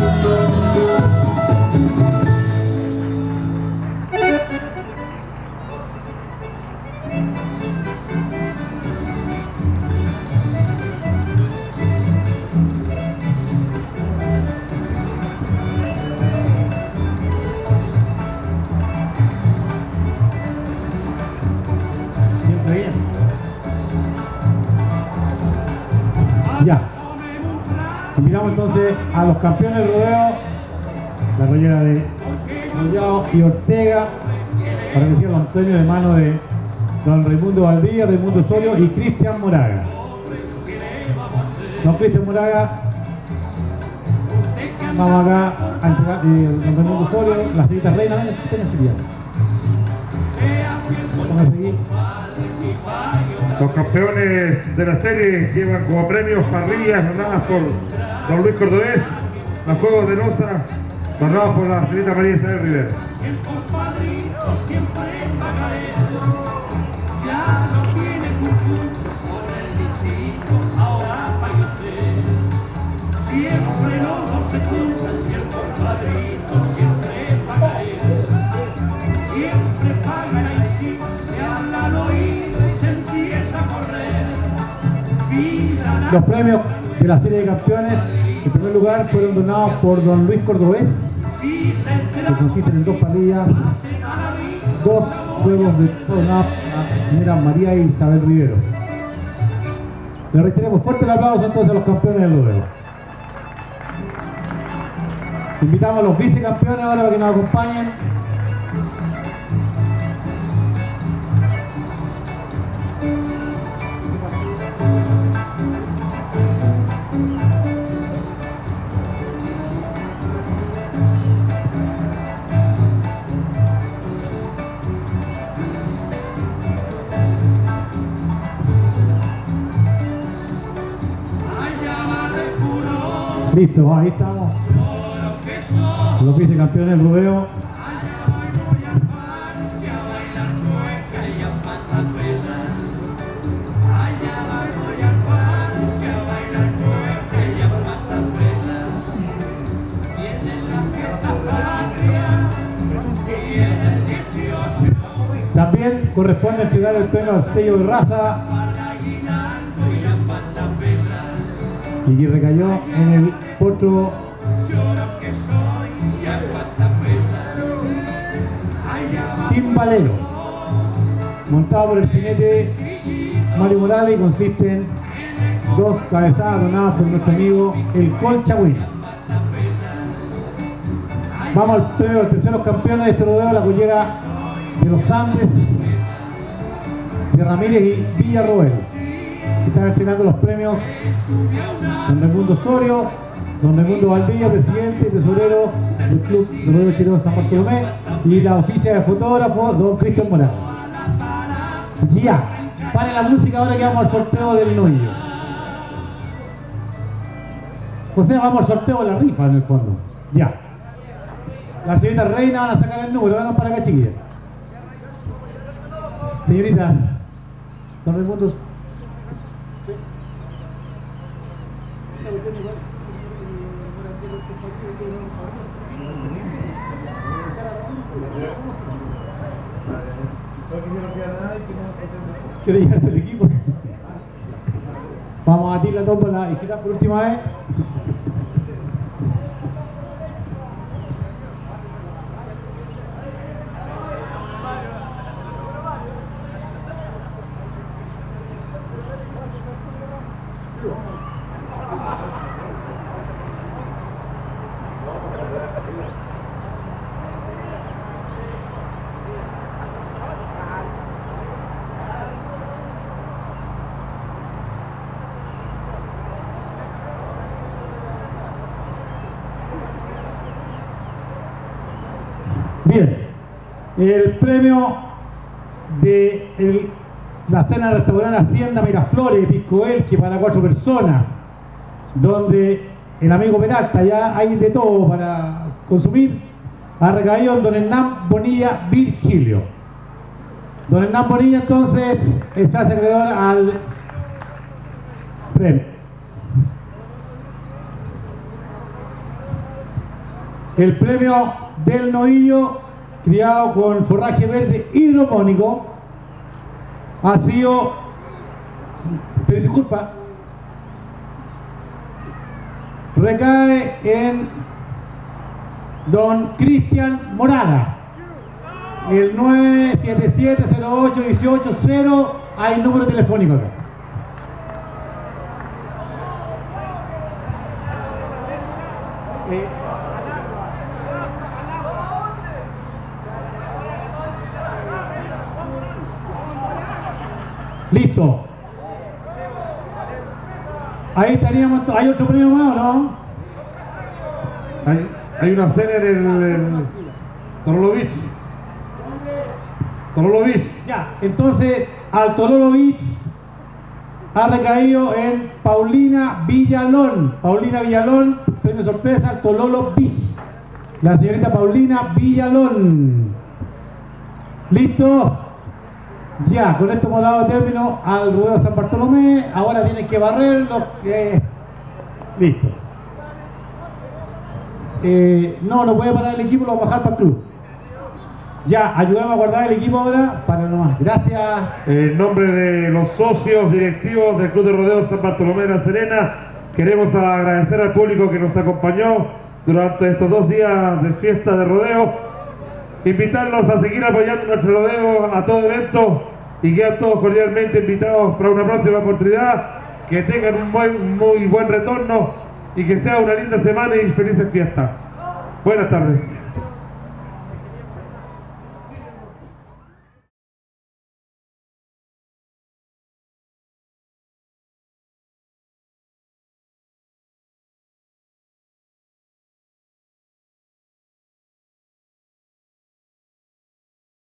Siempre bien. Ya. Invitamos entonces a los campeones del rodeo, la collera de Collao y Ortega, para que reciban los premios de mano de don Raimundo Valdivia, Raimundo Osorio y Cristian Moraga. Don Cristian Moraga, vamos acá a entregar, eh, don Raimundo Osorio, la señorita Reina, ven, ven, ven, vamos a seguir. Los campeones de la serie llevan como premios parrillas donadas por don Luis Cordobés, los juegos de loza donados por la señorita María Isabel Rivera. El compadrino siempre pagaré, ya no tiene. Los premios de la serie de campeones, en primer lugar, fueron donados por don Luis Cordobés, que consisten en dos parrillas, dos juegos de donados a la señora María Isabel Rivero. Le reiteramos fuerte el aplauso entonces a los campeones del rodeo. Invitamos a los vicecampeones ahora para que nos acompañen. Listo, ahí estamos. Los vicecampeones del rodeo. También corresponde entregar el premio al sello de raza y que recayó en el potro timbalero, montado por el jinete Mario Morales, y consiste en dos cabezadas donadas por nuestro amigo el Colchagüino. Vamos al premio de los terceros campeones de este rodeo, la collera de los Andes de Ramírez y Villarroel. Están entregando los premios don Raimundo Osorio, don Raimundo Valdivia, presidente y tesorero del Club de Rodeo Chileno San Bartolomé, y la oficia de fotógrafo don Cristian Morales. Ya, paren la música ahora que vamos al sorteo del novillo. O sea, vamos al sorteo de la rifa en el fondo. Ya. La señorita Reina van a sacar el número, vengan para acá, chiquillas. Señorita, don Raimundo. ¿Quiere llevarse el equipo? Vamos a batir la tómbola y girar por última vez. Bien, el premio de el, la cena del restaurante Hacienda Miraflores, Pisco Elqui, para cuatro personas, donde el amigo Peralta, ya hay de todo para consumir, ha recaído en don Hernán Bonilla Virgilio. Don Hernán Bonilla entonces se hace acreedor al premio. El premio del novillo criado con forraje verde hidropónico ha sido, pero disculpa, recae en don Cristian Morada, el nueve siete siete cero ocho uno ocho cero, hay número telefónico acá. Eh, Listo. Ahí estaríamos. ¿Hay otro premio más o no? Hay, hay una cena en el, el Torolo Beach. Torolo Beach. Ya, entonces al Torolo Beach ha recaído en Paulina Villalón. Paulina Villalón, premio sorpresa al Torolo Beach. La señorita Paulina Villalón. ¿Listo? Ya, con esto hemos dado término al rodeo de San Bartolomé. Ahora tienen que barrer los que... Listo. Eh, no, no puede parar el equipo, lo vamos a bajar para el club. Ya, ayudamos a guardar el equipo ahora para nomás. Gracias. En nombre de los socios directivos del Club de Rodeo San Bartolomé de la Serena, queremos agradecer al público que nos acompañó durante estos dos días de fiesta de rodeo. Invitarlos a seguir apoyando nuestro rodeo a todo evento y quedan todos cordialmente invitados para una próxima oportunidad. Que tengan un muy, muy buen retorno y que sea una linda semana y felices fiestas. Buenas tardes.